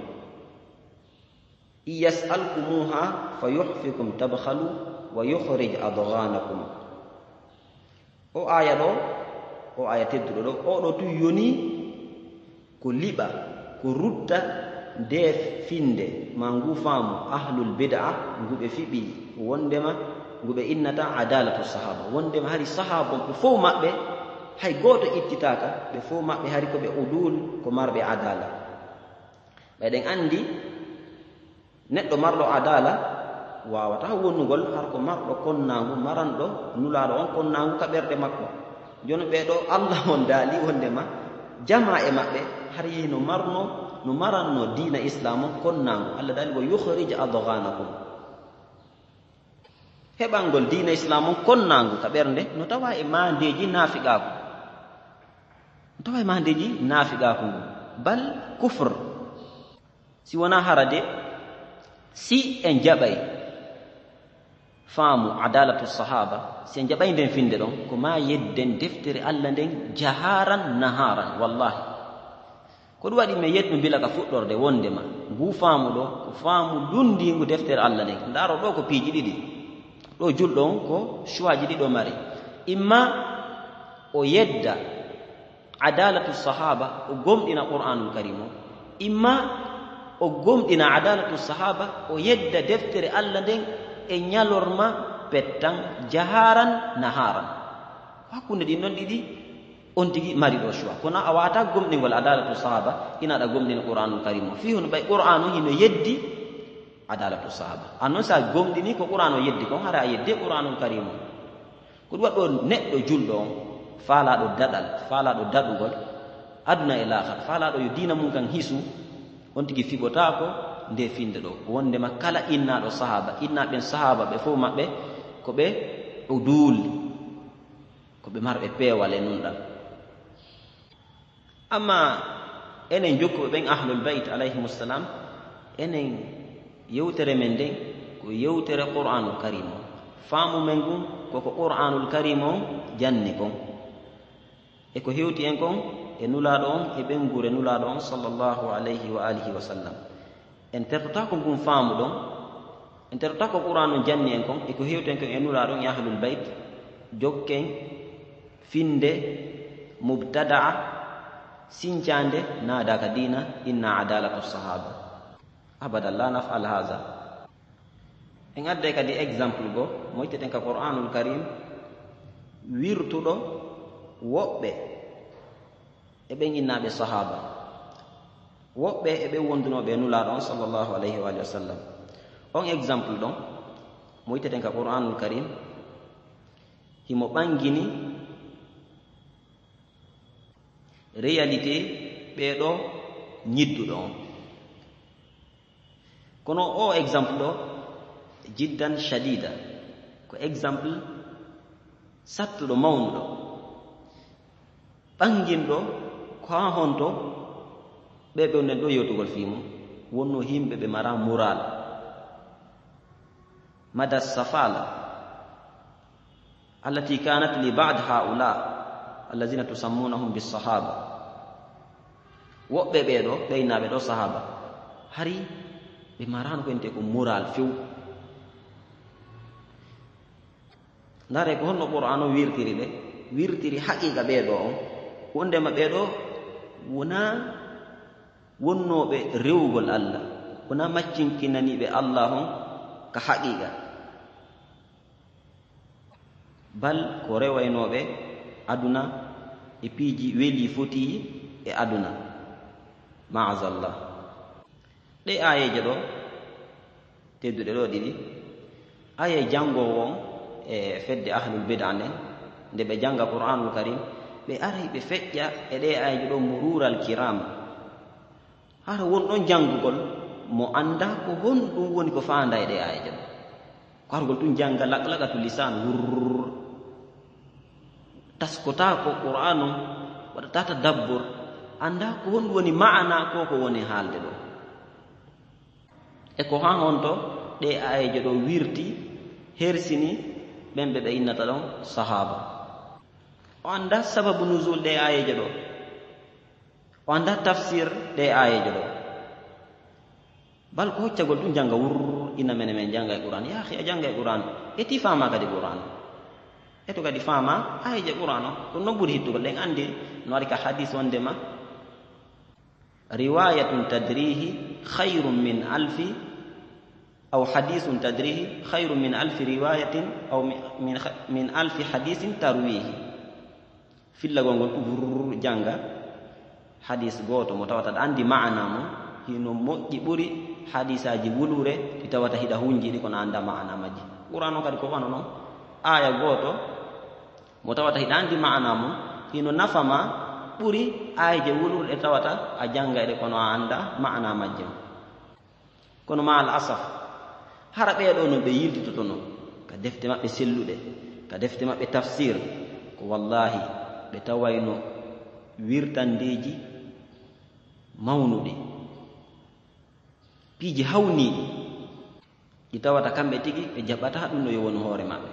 Yasalkumuha fa yuhfikum tabkhalu wa yukhrij adghanakum. O aya ɗo o aya tedduɗo ɗo oɗo tu yoni ko liɓa ko rutta nde finde ma ngu faamu ahlul bid'a nguɓe fiɓi wondema nguɓe innata adalatu sahaba, wondema hari sahaba ɓe fof maɓɓe hay goto ittitaka, ɓe fof maɓɓe hari ko ɓe udul ko marɓe adala. ɓeɗen andi neɗɗo marɗo adala wawata wonnugol har ko marɗo konnagu maranɗo nulaɗo on konnagu ka ɓerɗe makko. joni ɓeɗo Allah on daali wondema jama e maɓɓe har yehi no marno no maranno diina islam on konnagu. Allah daali wo yukhrij adghanakum, heɓangol diina islam on konnagu ka ɓernde no tawa e mandeji nafiqaku, no tawa e mandeji nafiqaku ngu, bal kufre. si wona harade si en jaɓay faamu adalatu sahaba, si en jaɓay nden finde ɗon ko ma yedden deftere Allah nden jaharan naharan. wallahi ko ɗum waɗi mi yetmi mbila ka fuɗɗorde wondema ngu faamu ɗo ko faamu lundingu deftere Allah nden. ndaaro ɗo ko piiji ɗiɗi ɗo julɗo on ko choix ji ɗiɗo mari, imma o yedda adalatu sahaba o gomɗina qur'anul karim o, imma o gomɗina adalatu sahaba o yedda deftere Allah nden e ñalorma pettan jaharan naharan. hakkunde ɗin ɗon ɗiɗi on tigi mari ɗo choix. kono a wata gomɗingol adalatu sahaba ina ɗa gomɗina qur'anul karim o, fi hono ɓay qur'an o hino yeddi adalatu sahaba. annon sa gomɗini ko qur'an o yeddi kon hara a yedde qur'anul karim o. ko ɗum waɗɗo neɗɗo julɗo on faalaɗo daɗal, faalaɗo daɗugol aduna e lahar, faalaɗo yo diina mum kan hisu, on tigi fiɓotako nde finde ɗo wondema kala innaɗo sahaba, innaɓen sahaba ɓe fof maɓɓe ko ɓe udul, ko ɓe marɓe peewal e nunɗal. amma enen jokkuɓe ɓen ahlul bayt alayhimussalam, enen yewtere men nden ko yewtere qur'anul karim o. faamu men ngun koko qur'anul karim o janni kon, e ko hewti en kon e nulaɗo on e ɓengure nulaɗo on sallllahu alayhi wa alihi wa sallam. en tertota ko ngun faamu ɗon, en tertota ko qur'anu janni en kon e ko hewti en kon e nulaɗo on e ahlul bayt, jokken finde mubtadaa sincande naadaka dina inna adalatu sahaba abadan la naf'al haza. en adday kadi exemple go moyteten ka qur'anul karim wirtuɗo woɓɓe e ɓen innaɓe sahaba, woɓɓe e ɓe wondunoɓe nulaɗo on sallllahu alayhi wa sallam. on exemple ɗon moyteten ka qur'anul karim himo ɓangini réalité ɓeɗo ñidduɗo on. kono o exemple ɗo jiddan shadida ko exemple sattuɗo mawnuɗo ɓanginɗo ko ha honto ɓe ɓe nden ɗo yewtugol fimu wonno himɓe ɓe mara moral mada safala allati kanat li ba'd haula allazina tusammunahum bis-sahaba. woɓɓe ɓeɗo ɓeynaɓe ɗo sahaba hari ɓe marano ko ente ko moral few. ndare ko honno qur'an o wirtiri ɓe wirtiri haqiqa ɓeɗo on wondema ɓeɗo wona wonnoɓe rewugol Allah, wona maccinkinaniɓe Allah on ka haqiqa, bal ko rewaynoɓe aduna e piiji weeli foti e aduna ma'azallah. ɗe ayeje ɗo tedduɗe ɗo ɗiɗi, aye jangowo on e fedde ahlul bid'a nden nde ɓe janga qur'anul karim ɓe ari ɓe feƴƴa e ɗe ayeje ɗo murural kiram. hara wonɗon jangugol mo anda ko honɗum woni ko fanda e ɗe ayeje ɗo, ko hargol tun janga laklaga to lisan wurr taskota ko qur'an on waɗata tadabbur anda ko honɗum woni ma'ana ko ko woni haalde ɗo e ko ha honto ɗe ayeje ɗo wirti hersini ɓen ɓe ɓe innata ɗon sahaba o anda sababu nuzul ɗe ayeje ɗo o anda tafsir ɗe ayeje ɗo bal ko hoccagol ɗum janga wur ina mene men janga e qur'an ya akhi a janga e qur'an eti fama kadi qur'an eto kadi fama ayeje qur'an o ko no ɓuri hittugol ɗen andi no waɗi ka hadis wondema riwayatun tadrihi khayrun min alfi aw hadithun tadrihi khayrun min alfi riwayatin aw min min alfi hadithin tarwihi fillagol ngol wur janga hadis goto mo tawata ɗa andi ma'ana mo hino moƴƴi ɓuri hadisaji wulure ɗi tawata hiɗa hunjiɗi kono anda ma'ana majji qur'an o kadi ko wano noon aya goto mo tawata hiɗa andi ma'ana mo hino nafama ɓuri ayaje wulurɗe tawata a janga ɗe kono a anda ma'ana majje kono ma al asaf hara ɓeeɗo no ɓe yiltitotono ka defte maɓɓe selluɗe ka defte maɓɓe tafsir ko wallahi ɓe tawayno wirtandeji mawnuɗi piiji hawniɗi ɗi tawata kamɓe tigi ɓe jaɓata ɗum no yo woni hoore maɓɓe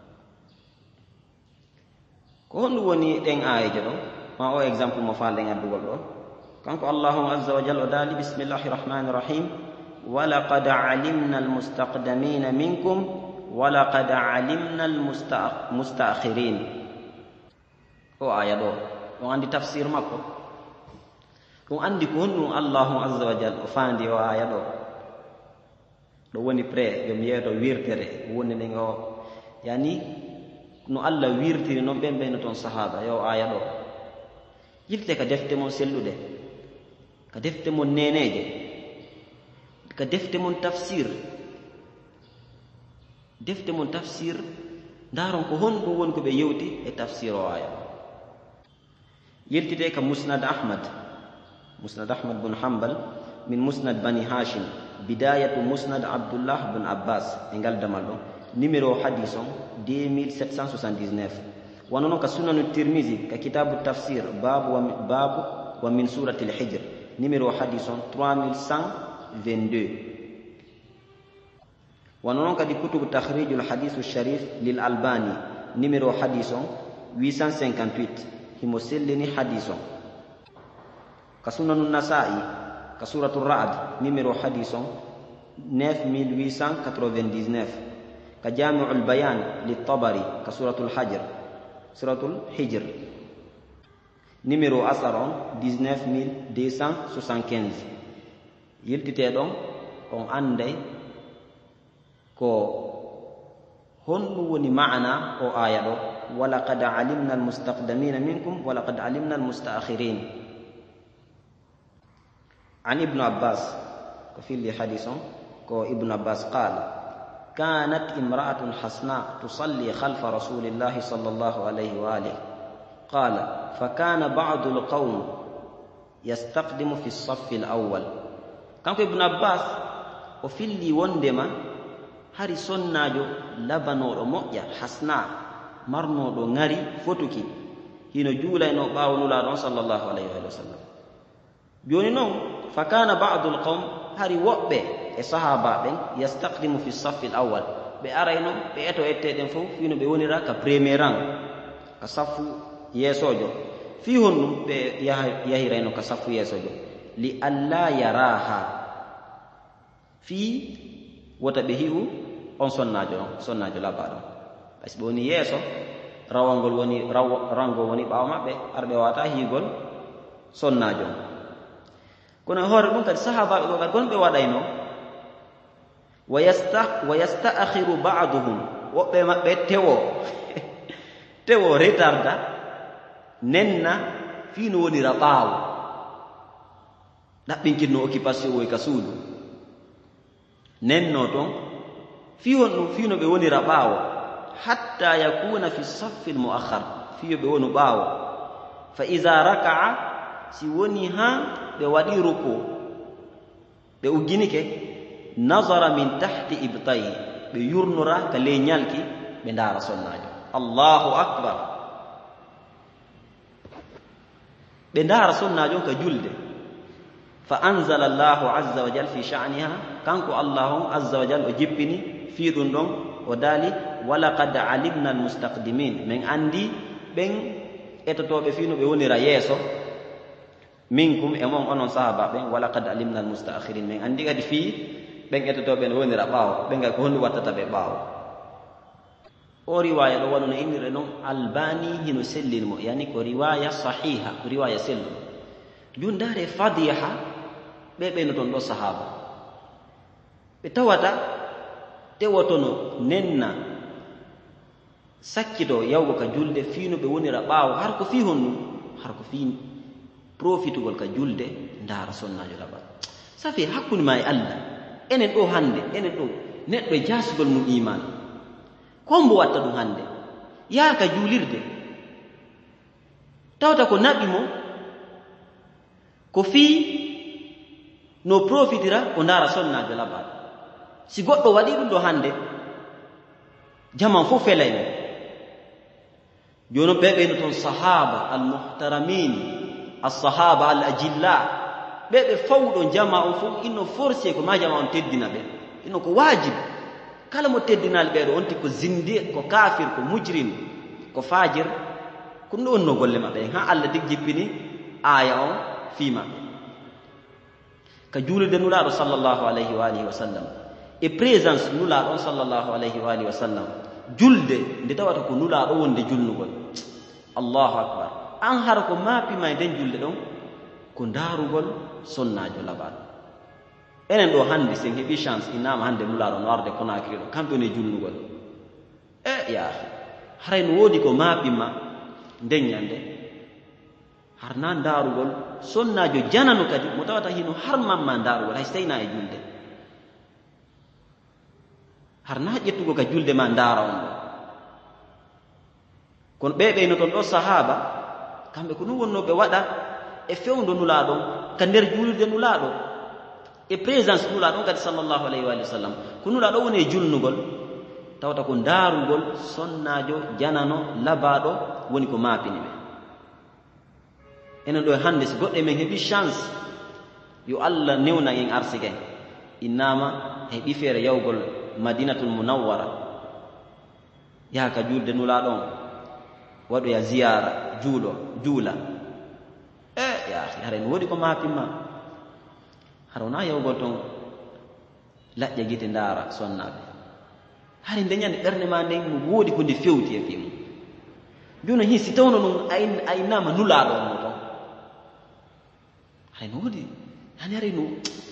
ko honɗum woni ɗen ayeje ɗo ma o exemple mo falɗen addugol ɗo kanko allahu azza wa jalla o daali bismillahi rahmani rahim walaqad alimna almustaqdamina minkum walaqad alimna almustaakhirin o aya ɗo ɗum andi tafsir makko ɗum andi ko honɗum allahu azza wa jalla o fandi o aya ɗo ɗo woni pré yomi yeeto wirtere woni ɗen o yani no allah wirtiri noon ɓen ɓeyno toon sahaba yo aya ɗo yilte ka defte mon selluɗe ka defte mon neneje ka defte mon tafsir defte mon tafsir ndaron ko honɗum woni ko ɓe yewti e tafsir o aya yiltite ka musnad ahmad musnad ahmad bun hanbal min musnad bani hashim bidayatu musnad abdullah bun abbas e ngaldamal ɗo numéro hadis on deux mille sept cent soixante-dix-neuf wano noon ka sunanu tirmisi ka kitabu tafsir babu wa, babu wa min surati lhijr numéro hadis on trois mille cent vingt-deux wano noon kadi kutubu tahriju lhadisu sharif lil albani numéro hadis on huit cent cinquante-huit himo sellini hadis on ka sunanu nasa'i ka suratu ra'd numéro hadis on neuf mille huit cent quatre-vingt-dix-neuf ka jami'ul bayan li tabari ka suratul hajr suratul hijr numéro asar on dix-neuf mille deux cent soixante-quinze yiltite ɗon on anday ko honɗum woni ma'ana o aya ɗo walaqad alimna almustaqdamina minkum walaqad alimna almustaakhirin an ibnu abbas ko filli hadis on ko ibnu abbas qala كانت امرأة حسناء تصلي خلف رسول الله صلى الله عليه وآله قال فكان بعض القوم يستقدم في الصف الأول كان ابن عباس وفي اللي وندما هاري سناجو لبنو مؤيا حسناء مرنو دو غاري فوتوكي هنا جولا نو باو نولا صلى الله عليه وسلم جوني نو فكان بعض القوم هاري وقبه e sahaba ɓen yastaqdimu fi saffi l awal ɓe arayno ɓe eto etteɗen fof fino ɓe wonira ka premier rang ka saffu yeesojo fi honɗum ɓe yahirayno ka saffu yeesojo li alla yaraha fi wota ɓe hi'u on sonnajo on sonnajo labaɗon par ce que ɓe woni yeeso rawolngol woni rango woni ɓaawa maɓɓe arɓe wawata hiigol sonnajo on kono hoore ɗum kadi sahabaɓe ɗo kadi gonɓe waɗayno wa yastaakhiru ba'duhum woɓɓe maɓɓe tewo tewo retarda nenna fino wonira ɓaawo ɗaɓɓinkinno occupation woy ka suudu nenno toon fi won ɗum fino ɓe wonira ɓaawo hatta yakuna fi saffi l mu'akhar fiyo ɓe wonu ɓaawo fa iza raka'a si woni ha ɓe waɗi ruku ɓe ugginike nazara min tahti ibtayi ɓe yurnora ka ley ñalki ɓe ndaara sonnajo allahu akbar ɓe ndaara sunnajo ka julde fa anzala allahu azza wa jal fi sha'niha kanko allah on azza wa jal o jippini fii ɗum ɗon o daali walaqad alimna almustaqdimin min andi ɓen etotoɓe fii no ɓe wonira yeeso minkum e mon onon sahaba ɓen walaqad alimna almustaakhirin min andi kadi fii ɓen etotoɓe no wonira ɓaawo ɓen ga ko honɗum wattata ɓe ɓaawo o riwaya ɗo wanono innire noon albani hino sellinmo yani ko riwaya sahiha ko riwaya selluɗo joni ndaare fadiha ɓe ɓeyno toon ɗo sahaba ɓe tawata tewotono nenna sakkito yawgo ka julde fii no ɓe wonira ɓaawo har ko fii honɗum har ko fii profitugol ka julde ndaara sonnajo laɓal safi hakkunde ma e allah enen ɗo hannde enen ɗo neɗɗo e jasugol mum iman ko mbo watta ɗum hannde yaaka juulirde tawta ko naɓi mo ko fii no profitira ko ndaara sonnajo laɓal si goɗɗo waɗi ɗum ɗo hannde jaman fof felay mo jooni ɓe ɓeyno toon sahaba almuhtaramin alsahaba al ajilla ɓe ɓe fawɗo jama on fof inno forcé ko ma jama on teddina ɓe inno ko wajibe kala mo teddinali ɓeeɗo on ti ko zindi ko kafir ko mujrim ko fajir ko ɗum ɗo wonno golle maɓɓe ha allah tig jippini aya on fii maɓɓe ka juulirde nulaaɗo sallllahu alayhi wa alihi wa sallam e présence nulaaɗo on sallllahu alayhi wa alihi wa sallam julde nde tawata ko nulaaɗo wonde julnugol allahu akbar an hara ko maapima e nden julde ɗon ko ndaarugol sonnajo laɓaɗo enen ɗo hannde sen heɓi chance innama hannde nulaaɗo no arde Conakry ɗo kamɓe ne julnugol e yaahi haray no woodi ko maapima nden ñande harna ndaarugol sonnajo janano kadi mo tawata hino harmanma ndaarugol hay so tawina e julde harna ƴettugo ka julde ma ndaara on ɗo kono ɓe ɓeyno toon ɗo sahaba kamɓe ko ɗum wonno ɓe waɗa e fewndo nulaaɗon ka nder juulirde nulaaɗo e présence nulaaɗon kadi sallllahu alayhi wa sallam ko nulaaɗo woni e julnugol tawata ko ndaarugol sonnajo janano labaaɗo woni ko maapini ɓe enen ɗo hannde so goɗɗe men heɓi chance yo allah newna en arsike innama heɓi feere yawgol madinatul munawwara yaha ka juulde nulaaɗon waɗoya ziyara juuɗo juula e yaahi hara no woodi ko maapimma hara wona yawgol toon laƴƴa gite ndaara sonnaaɓe hari ndeñande ɓernde ma nden no woodi ko nde fewti e fimum jooni hin si tawno ɗum a innama nulaaɗo on mo toon hay no woodi hani haray no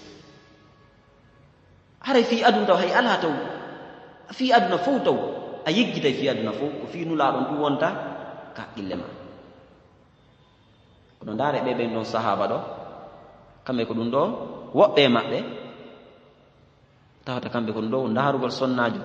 haray fii aduna taw hay alaa taw fii aduna fof taw a yeggitay fii aduna fof ko fii nulaaɗon ɗum wonta ka ille ma kono ndaare ɓe ɓen ɗon sahaba ɗo kamɓe ko ɗum ɗo woɓɓe maɓɓe tawata kamɓe ko ɗum ɗo ndaarugol sonnajo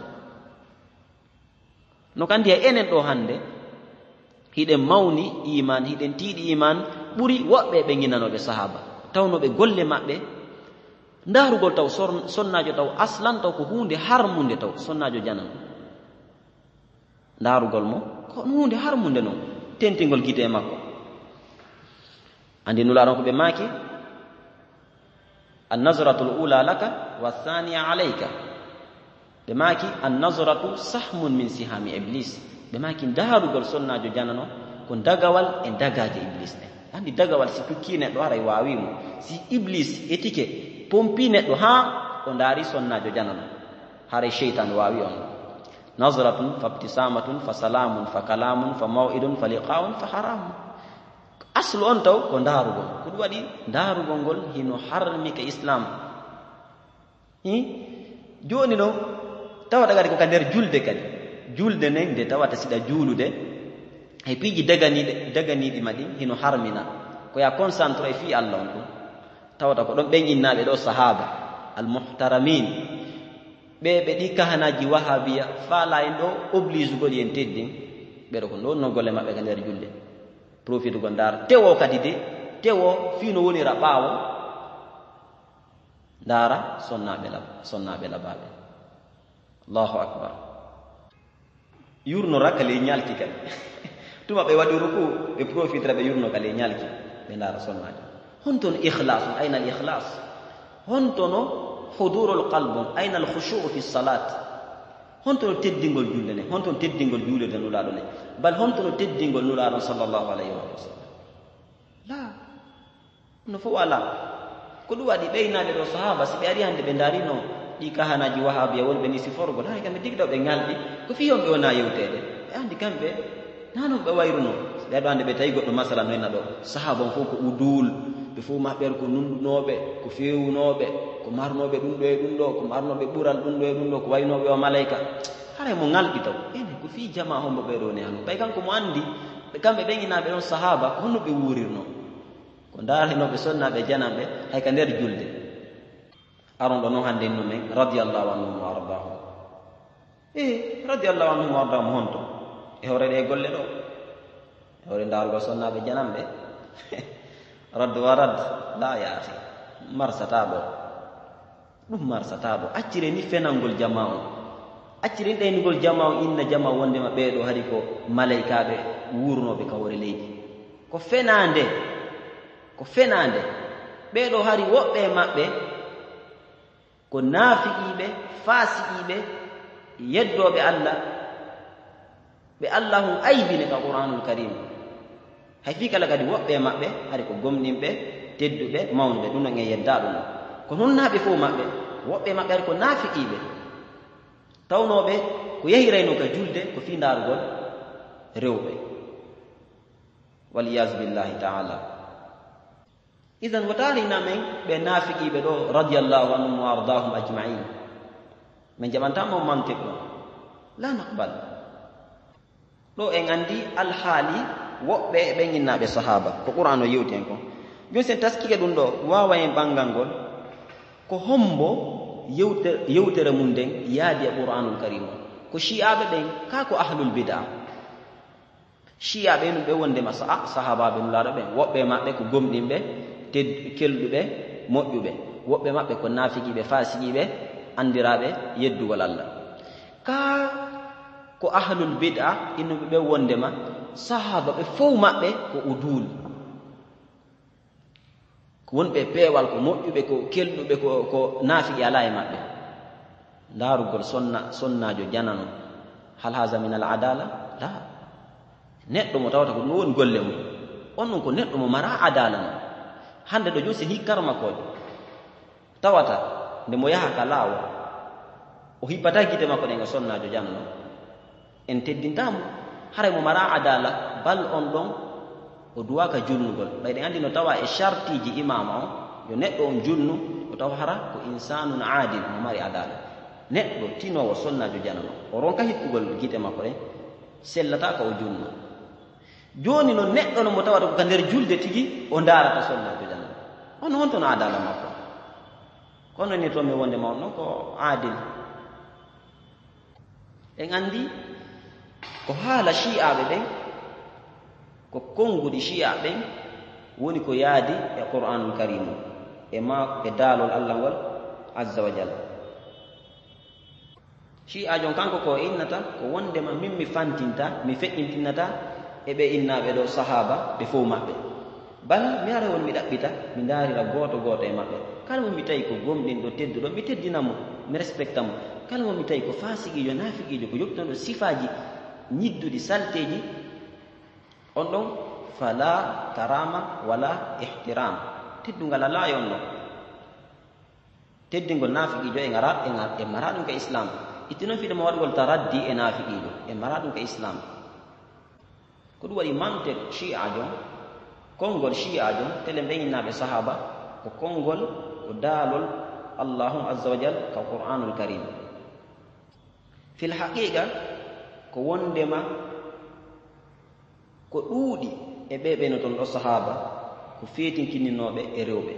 no kandi hay enen ɗo hannde hiɗen mawni iman hiɗen tiiɗi iman ɓuri woɓɓe ɓe ginanoɓe sahaba tawnoɓe golle maɓɓe ndaarugol taw sonnajo taw aslan taw ko hunde harmunde taw sonnajo janan ndaarugol mo ko ɗum hunde harmunde noon tentingol gite e makko andi nulaaɗon ko ɓe maaki annazratu l ula laka wa thania alayka ɓe maaki annazratu sahmun min sihami iblis ɓe maaki ndaarugol sonnajo janano ko dagawal e dagaje iblis ɗen andi dagawal si tukki neɗɗo haray waawimo si iblis etike pompi neɗɗo ha o ndaari sonnajo janano haray cheytan waawi on nazratun fa ibtisamatun fa salamun fa kalamun fa maw'idun fa liqa'un fa haramun aslu on taw ko ndaarugol ko ɗum waɗi ndaarugol ngol hino harmi ka islam i jooni no tawata kadi ko ka nder julde kadi julde nden nde tawata siɗa juulude hay piiji daganiɗe daganiɗi ma ɗi hino harmina ko ya concentre e fii allah on ɗum tawata ko ɗon ɓen innaaɓe ɗo sahaba almuhtaramin ɓe ɓe ɗi kahanaji wahabiya faala en ɗo oblige ugol yen teddin ɓeɗo ko ɗon no golle maɓɓe ka nder julde profite gol ndaara tewo kadi de tewo fii no wonira ɓaawo ndaara sonnaɓe lab sonnaɓe labaɓe allahu akbar yurno rakka ley ñalki kadi tuma ɓe waɗi ruku ɓe profitera ɓe yurno ka ley ñalki ɓe ndaara sonnajo. hontono ihlas on, ayna al ihlas. hontono hudurul qalbe, ayna al khushu fi salat. hontono teddingol julde nde, hontono teddingol juulirde nulaaɗo nde, bal hontono teddingol nulaaɗo sallllahu alayhi wa sallam. la no fof ala ko ɗum waɗi ɓeynaaɓe ɗo sahaba, si ɓe ari hannde ɓe ndaarino ɗi kahanaji wahabiya wonɓe ni siforgol, hay kamɓe digɗo ɓe ngalɗi ko fi on ɓe wona yewteede. ɓe anndi kamɓe nanon ɓe wayruno. ɓe aɗo hannde ɓe tawi goɗɗo masala noyna ɗo sahaba on fof ko udul, ɓe fof maɓɓere ko nunɗunooɓe, ko feewunooɓe, ko marnooɓe ɗum ɗo e ɗum ɗo, ko marnooɓe ɓural ɗum ɗo e ɗum ɗo, ko waynooɓe o malayka. haray mo ngalɗi taw ene ko fii jama hombo ɓe ɗo ne hano ɓay kanko mo anndi ɓe kamɓe ɓeŋinaaɓe ɗon sahaba ko honno ɓe wuurirno, ko ndaarenoɓe sonnaaɓe janamɓe hay ka nder julde. aron ɗo noon hannde innu men radiallahu anhum wa ardahum. e radiallahu anhum wa ardahum honto e hawreɗe e golle ɗo e hawre ndaarugo sonnaaɓe janamɓe radd wa radd la yaati marsata ɗo ɗum marsata ɗo. accire ni fenalngol jama on, accire ni ɗaynugol jama on, inna jama wondema ɓeeɗo hadi ko malaykaaɓe wuurnooɓe kawore leydi. ko fenaande ko fenaande ɓeeɗo hari woɓɓe maɓɓe ko naafiqiiɓe, faasiqiiɓe, yeddooɓe allah, ɓe allahum aybine ka qur'anul karim. hay fii kala kadi woɓɓe maɓɓe hari ko gomɗinɓe, tedduɓe, mawnuɓe, ɗum ɗon e yeddaa ɗum ɗon. ko nonnaaɓe fof maɓɓe, woɓɓe maɓɓe hari ko naafiqiiɓe, tawnooɓe ko yahirayno ka julde ko fii ndaarugol rewɓe. waliyasu billahi taala. idan ko taarina men ɓe naafiqiiɓe ɗo radiallahu anhum wa ardahum ajmain, min jaɓantamo mantiq ɗo la naqbal. ɗo en anndi alhaali woɓɓe e ɓeŋinnaaɓe sahaba ko qur'an o yewti en ko. joni sen taskike ɗum ɗo waawa en ɓanngal ngol ko hombo yewtere, yewtere mum nden yaadi e qur'anul karim o. ko shi'aaɓe ɓen kaa ko ahlul bida. shi'aaɓe ɗum ɓe wondema sahabaɓe nulaaɗo ɓen, woɓɓe maɓɓe ko gomɗinɓe, tedd kelluɓe, moƴƴuɓe, woɓɓe maɓɓe ko naafiqiiɓe, faasiqiiɓe, anndiraaɓe yeddugol allah. kaa ko ahlul bid'a innuɓe ɓe wondema sahaba ɓe fof maɓɓe ko udul, ko wonɓe peewal, ko moƴƴuɓe, ko kelluɓe, ko, ko naafiqi alaa e maɓɓe. ndaarugol sonna sonnaajo janano hal haza min al adala la. neɗɗo mo tawata ko ɗum woni golle mum on ɗum ko neɗɗo mo mara adala no. hannde ɗo joni si hikkara makkojo tawata nde mo yaha ka laawo o hippata gite makko ɗen e sonnaajo janano, en teddintamo. haray mo mara adala bal on ɗon o duwaka julnugol. ɓay ɗen anndi no tawa e chartiji imama on yo neɗɗo on julnu o tawa hara ko insanun adil mo mari adala. neɗɗo tinowo sonnaajo janano o ronka hippugol gite makko ɗen sellata ka o julno. jooni noon neɗɗo no mo tawata ko ka nder julde tigi o ndaarata sonnaajo janano, on hontono adala makko. kono ni to mi wonde ma on noon ko adil. en anndi ko haala shi'aaɓe ɓen, ko konnguɗi shi'a ɓen woni ko yaadi e qur'anul karim e ma e daalol allah ngol azza wa jalla. shi'ajon kanko ko innata ko wondema min mi fantinta, mi feƴƴintinnata e ɓe innaaɓe ɗo sahaba ɓe fof maɓɓe, bal mi ara won mi ɗaɓɓita mi ndaarira gooto gooto e maɓɓe. kala mo mi tawi ko gomɗinɗo tedduɗo mi teddinamo, mi respecta mo. kala mo mi tawi ko faasiqiijo, naafiqiijo, ko yoɓtoɗo sifaaji ñidduɗi, salteeji, on ɗon fala karama wala ihtiram, teddungal alaa e on ɗon. teddingol naafiqiijo e ngara e mara ɗum ka islam. itti noon fiɗe mo waɗgol taraddi e naafiqiijo e mara ɗum ka islam. ko ɗum waɗi mante shi'ajon, konngol shi'ajon tele ɓeŋinnaaɓe sahaba ko konngol ko daalol allahu azza wa jal ka qur'anul karim. fil haqiqa ko wondema ko ɗuuɗi e ɓe ɓeno toon ɗo sahaba ko feetinkinninooɓe e rewɓe.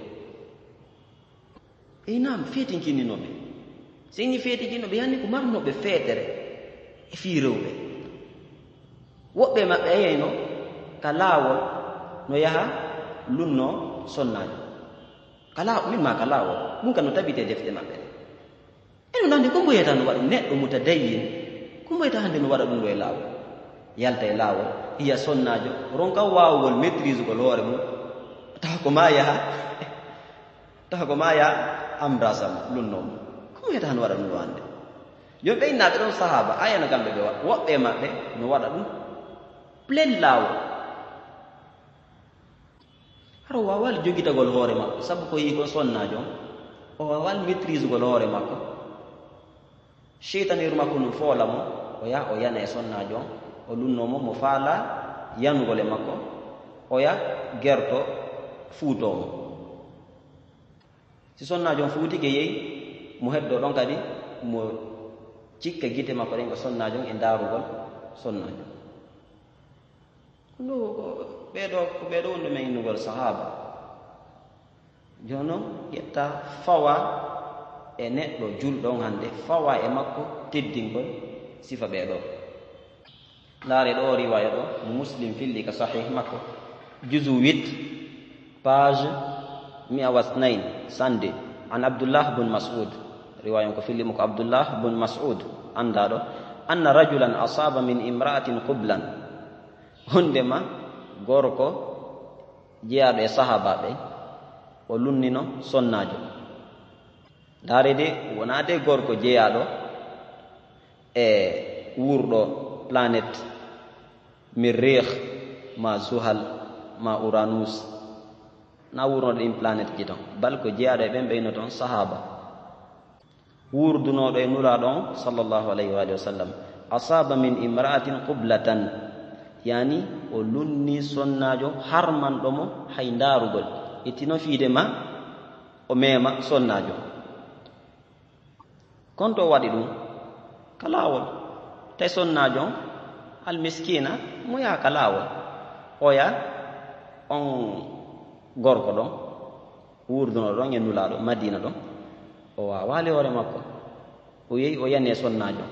eyi naam, feetinkinninooɓe so inni feetinkinoɓe yanni ko marnooɓe feetere e fii rewɓe. woɓɓe maɓɓe ayeyno ka laawol no yaha lunnoo sonnaajo, ka laawol min ma ka laawol ɗum kam no tabite defte maɓɓe. eno nande ko mboyata no waɗa neɗɗo mutadayyin, ko mboyata hannde no waɗa ɗum ɗo e laawol, yalta e laawol hiya sonnaajo ronka waawugol maîtrise gol hoore mum tawa ko ma yaha tawa ko ma yaha ambrasam lunnomo ko heta han waɗa ɗum ɗo hannde joni ɓe innaɓe ɗon sahaba ayano kamɓe ɓe waɗa woɓɓe maɓɓe no waɗa ɗum plein laawol hara o wawal jogitagol hoore makko sabu ko yii kon sonnajo on o wawal maitrise gol hoore makko cheytaniru makko num foola mo o yaha o yana e sonnajo on o lunnomo mo faala yanugol e makko o ya gerto fuutomo si sonnajo on fuutike yehi mo heddo ɗon kadi mo cikka gite makko ɗen ko sonnajo on e ndaarugol sonnajo ɗo ɓeeɗo ko ɓeeɗo wonɗo men innugol sahaba joni noon ƴetta fawa e neɗɗo julɗo on hannde fawa e makko teddingol sifa ɓeeɗo laare ɗo o riwaya ɗo mo muslim filli ka sahih makko juzu huit page mia wasnain sande an abdullah bun mas'ud riwaya ko filli mo ko abdullah bun mas'ud andaɗo anna rajulan asaba min imra'atin qublan hondema gorko jeyaɗo e sahaba ɓe o lunnino sonnajo laare de wona de gorko jeyaɗo e wurɗo planète mirrikh ma zuhal ma uranus na wurnoɗo ɗin planète ji ton bal ko jeyaɗo e ɓen ɓeyno toon sahaba wurdunoɗo e nuraɗo on sallllahu alayhi wa alihi wa sallam asaba min imra'atin qublatan yani o lunni sonnajo harmanɗomo hay ndaarugol ittino fiide ma o mema sonnajo kon to o waɗi ɗum ka laawol tawi sonnajo on almiskina mo yaha ka laawol oya on gorko ɗon wurduno ɗon e nulaɗo madina ɗon o wawali hoore makko o yehi o yani e sonnajo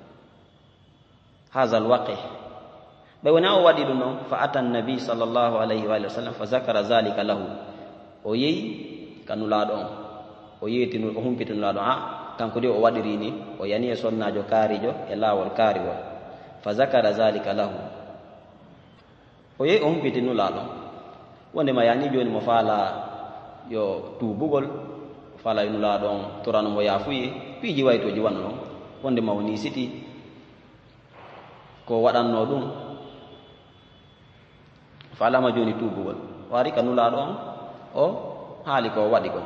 hasal waqi ɓe wona o waɗi ɗum noon fa ata nnabi sallllahu alayhi wa sallam fa zakara zalika lahu o yehi ka nulaɗo on o yeyti o humpiti nulaɗo a kanko de o waɗiri ni o yani e sonnajo kaarijo e laawol kaariwol fa zakara zalika lahu o yehi o humpiti nulaɗo wondema yani joni mo faala yo tuubugol o faala nulaɗo on torano mo yaafuyi piiji waytoji wanno noon wondema o ni siti ko waɗanno ɗum faalama joni tuubugol o ari ka nulaɗo on o haali ko waɗi ko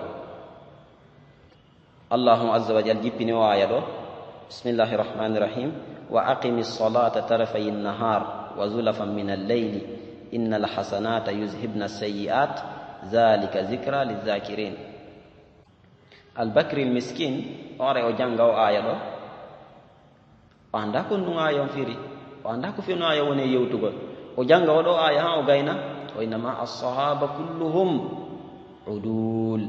allahu azza wa jal jippini o aya ɗo bismillahi rahmani rahim wa aqimi lsalata tarafayi nnahar wa zulafan min alleyli inna alhasanata yuzhibna alsayi'at dhalika zikra lizakirin albakri lmiskin ore o janga o aya ɗo o anda ko ndun aya on firi o anda ko fino aya woni yewtugol o janga oɗo aya ha o gayna wa innama alsahaba kulluhum udul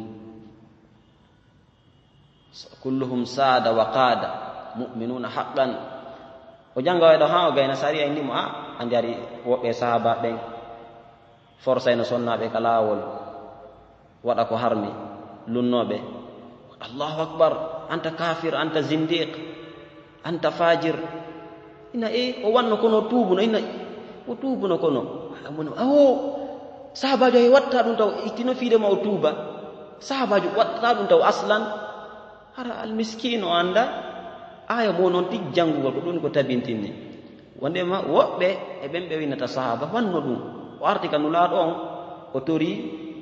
kulluhum saada wa qaada muminuna haqqan o janga oɗo ha o gayna sari ay ndimo a andi ari woɓɓe sahaba ɓen forsayno sonnaɓe ka laawol waɗa ko harmi lunnoɓe allahu akbar anta kafir anta zindiq anta fajir ina e o wanno kono tuubuno ina o tuubuno kono amono awo sahabajo e watta ɗum taw ittino fiidema o tuuba sahabajo wattata ɗum taw aslan hara almiskino anda aya mo noon tig janngugol ko ɗum ko tabintinni wondema woɓɓe e ɓen ɓe winnata sahaba wanno ɗum o arti ka nulaaɗo on o tori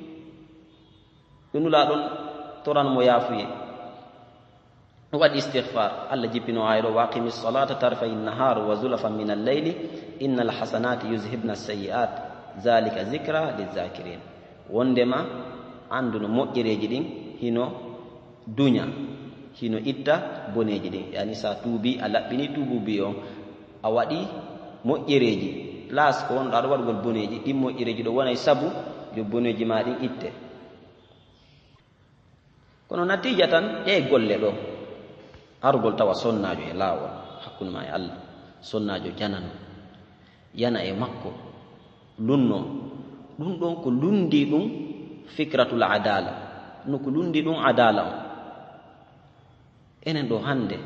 ɓe nulaaɗon toranmo yaafuye o waɗi istihfar allah jippino aya ɗo wa aqimi lsalata tarfayi nnahar wa zulafan min alleyli inna alhasanati yuzhibna alsayi'at dhalika zicra lizakirin wondema anduno moƴƴereji ɗin hino duña hino itta boneji ɗin yani sa tuubi a laɓɓini tuububi on a waɗi moƴƴereji place ko wonɗo aɗa waɗugol boneji ɗin moƴƴereji ɗo wonay sabu yo boneji ma ɗin itte kono natija tan e golle ɗo argol tawa sonnajo e laawol hakkude ma e allah sonnajo janano yana e makko lunno ɗum ɗon ko lundi ɗum fikratul adala no ko lundi ɗum adala on enen ɗo hande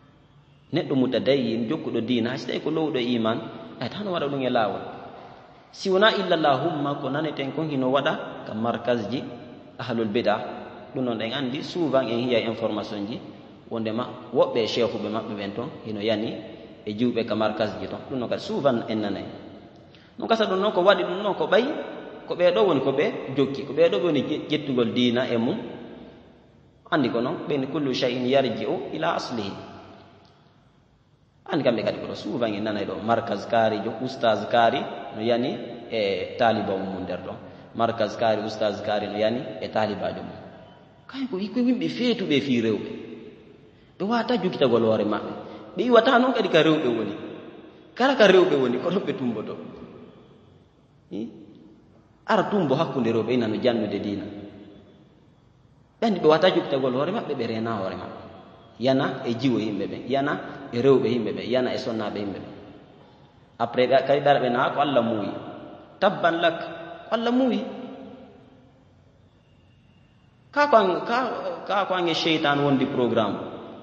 neɗɗo mutadayyin jokkuɗo diina hay so tawi ko lowɗo iman ay tan waɗa ɗum e laawol si wona illa allahumma ko naneten kon hino waɗa ka markas ji ahlul bida ɗum noon en andi souvent en hiya information ji wondema woɓɓe chefuɓe maɓɓe ɓen toon hino yani e jiwɓe ka markas ji toon ɗum noon kadi souvent en nanay ɗum kasa ɗum noon ko waɗi ɗum noon ko ɓay ko ɓeeɗo woni ko ɓe jokki ko ɓeeɗo woni ƴettugol diina e mum andi ko noon ɓeni kullu shay'in yarji'u ila aslihi andi kamɓe kadi koto souvent en nanay ɗo markas kaari jo oustage kaari no yani e taliba mum nder ɗon markas kaari oustage kaari no yani e talibajo mum kañ ko ko yimɓe feetuɓe fii rewɓe ɓe wata jokitagol hoore maɓɓe ɓe iwata noon kadi ka rewɓe woni kala ka rewɓe woni ko ɗon ɓe tumboto ara tumbo hakkunde rewɓe ina no jannude diina ɓe andi ɓe wata jokitagol hoore maɓɓe ɓe rena hoore maɓɓe yana e jiwo yimɓe ɓe yana e rewɓe yimɓe ɓe yana e sonnaɓe yimɓe ɓe après ɓe kadi ɗara ɓe naa ko allah muuyi tabban lak ko allah muuyi ka ko an ka ka ko an e cheytan wondi programme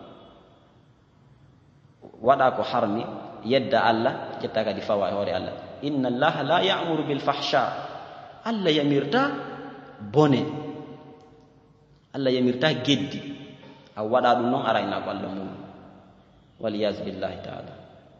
waɗa ko harmi yedda allah ƴetta kadi fawa e hoore allah inna allaha la ya'muru bil fahsha allah yamirta bone allah yamirta geddi a waɗa ɗum noon arayna ko allah muuyi waliyas billahi taala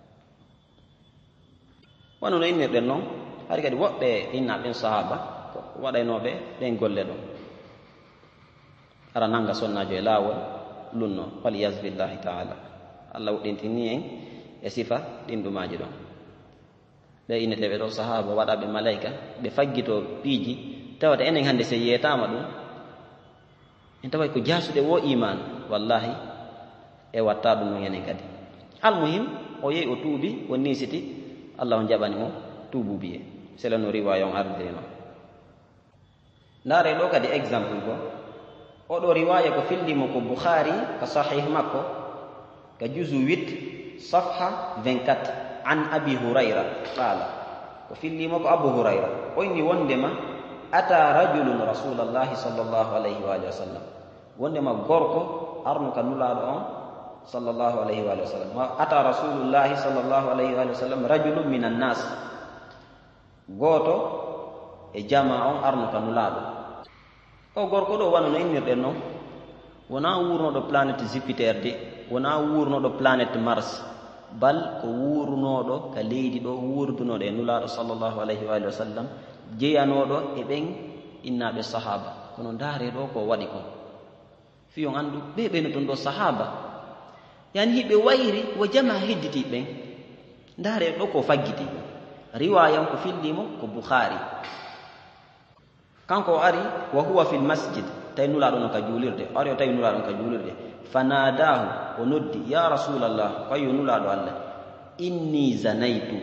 wano no innirɗen noon hari kadi woɓɓe innaɓen sahaba waɗaynoɓe ɗen golle ɗon ara nanga sonnajo e laawol lunno waliyas billahi taala allah woɗɗintini en e sifa ɗinɗumaji ɗon ɓe inneteɓe ɗo sahaba waɗaɓe malayika ɓe faggito piiji tawata enen hannde se yeyetama ɗum en taway ko jasuɗe wo iman wallahi e watta ɗum noon enen kadi almuhim o yehi o tuubi o nisiti allah o jaɓani mo tuububiye sela no riwaya on ardiri noon ndaare ɗo kadi exemple go oɗo riwaya ko fillimo ko boukhari ka sahih makko ka jusu huit safha vingt-quatre an abi hurayra qala ko fillimo ko abou hurayra o inni wondema ata rajulun rasulallahi sallllahu alayhi wa alihi wa sallam wondema gorko arno ka nulaɗo on sallllahu alayhi wa alihi wa sallam ata rasulullahi sallllahu alayhi wa alihi wa sallam rajulun min annas gooto e jama on arno ka nulaɗo o gorko ɗo wano no innirɗen noon wona wurnoɗo planète jupiter de wona wurnoɗo planète mars bal ko wurnoɗo ka leydi ɗo wurdunoɗo e nulaɗo sallllahu alayhi wa alihi wa sallam jeyanoɗo e ɓen innaɓe sahaba kono ndaare ɗo ko waɗi ko fiyon andu ɓe ɓeno toon ɗo sahaba yani hiɓe wayri wo jama hedditi ɓen ndaare ɗo ko faggiti riwayam ko fillimo ko boukhari kanko o ari wa huwa fil masjid tawi nulaɗo no ka juulirde o ari o tawi nulaɗo no ka juulirde fanadahu o noddi ya rasulallah ko yo nulaɗo allah inni zanaytu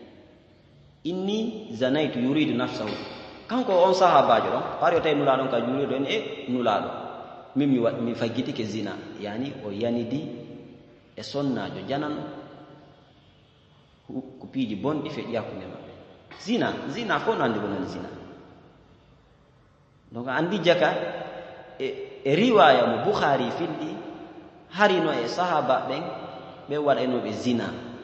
inni zanaytu yuridu nafsahu kanko on sahabajo ɗon o ari o tawi nulaɗo on ka juulirde en e nulaɗo min mi mi faggitike zina yani o yanidi e sonnajo janan ko piiji bonɗi feƴƴi hakkunde maɓɓe zina zina fof no andi ko non zina donc andi jaka e, e riwaya mo boukhari filɗi harino e sahaba ɓen ɓe waɗaynoɓe zina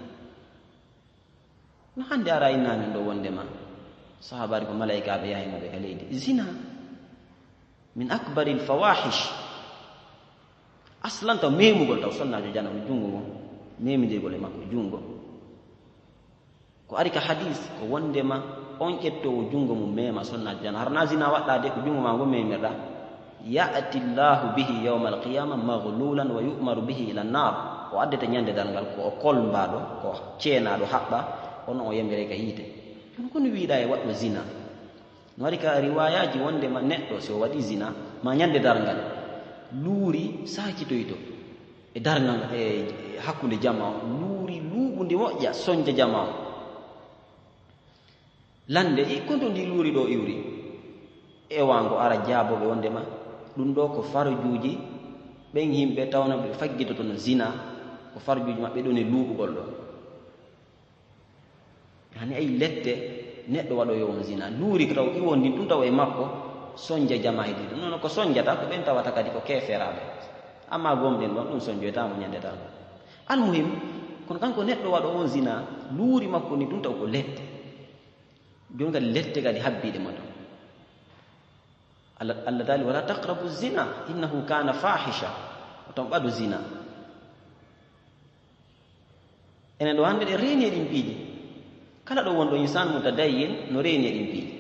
no hande ara innamin ɗo wondema sahabari ko malaikaɓe yahinoɓe ka leydi zina min akbaril fawahish aslan taw memugol taw sonnajo janamo jungo ngo memidirgol e makko jungo ko ari ka hadis ko wondema on ƴettowo jungo mum mema sonnajo jana harna zina waɗɗa de ko jungo ma ngo memirɗa ya'ti llahu bihi yawma alqiyama maghlulan wa yu'maru bihi ila nnar o addete ñande dal ngal ko o kolmbaɗo ko ceenaɗo haɓɓa ono o yamire ka yiite kono kono wiiɗa e waɗɗo zina no waɗi ka riwayaji wondema neɗɗo si o waɗi zina ma ñande darngal luuri sakitoyto e darngal e hakkunde jama o luuri luuɓundi moƴƴa soñde jama o lande e konto ndi luuri ɗo iwri ewango ara jaaboɓe wondema ɗum ɗo ko farjuuji ɓen yimɓe tawno ɓe faggitoto no zina ko farjuuji maɓɓe ɗon e luuɓugol ɗo hani ay lette neɗɗo waɗoyo on zina luuri ko taw iwondi ɗum taw e makko soñja jama e ɗiɗo noon ko soñjata ko ɓen tawata kadi ko keeferaɓe amma gomɗen ɗon ɗum soñjoytamo ñandetamo almuhim kono kanko neɗɗo waɗo on zina luuri makko ni ɗum taw ko lette jon kadi lette kadi habbiɗe mo ɗon allah taali wala taqrabu zina innahu kana fahisha oton ɓaɗu zina enen ɗo hannde ɗe reeni e ɗin piiji kala ɗo wonɗo insan mutadayyin no reeni e ɗin piiji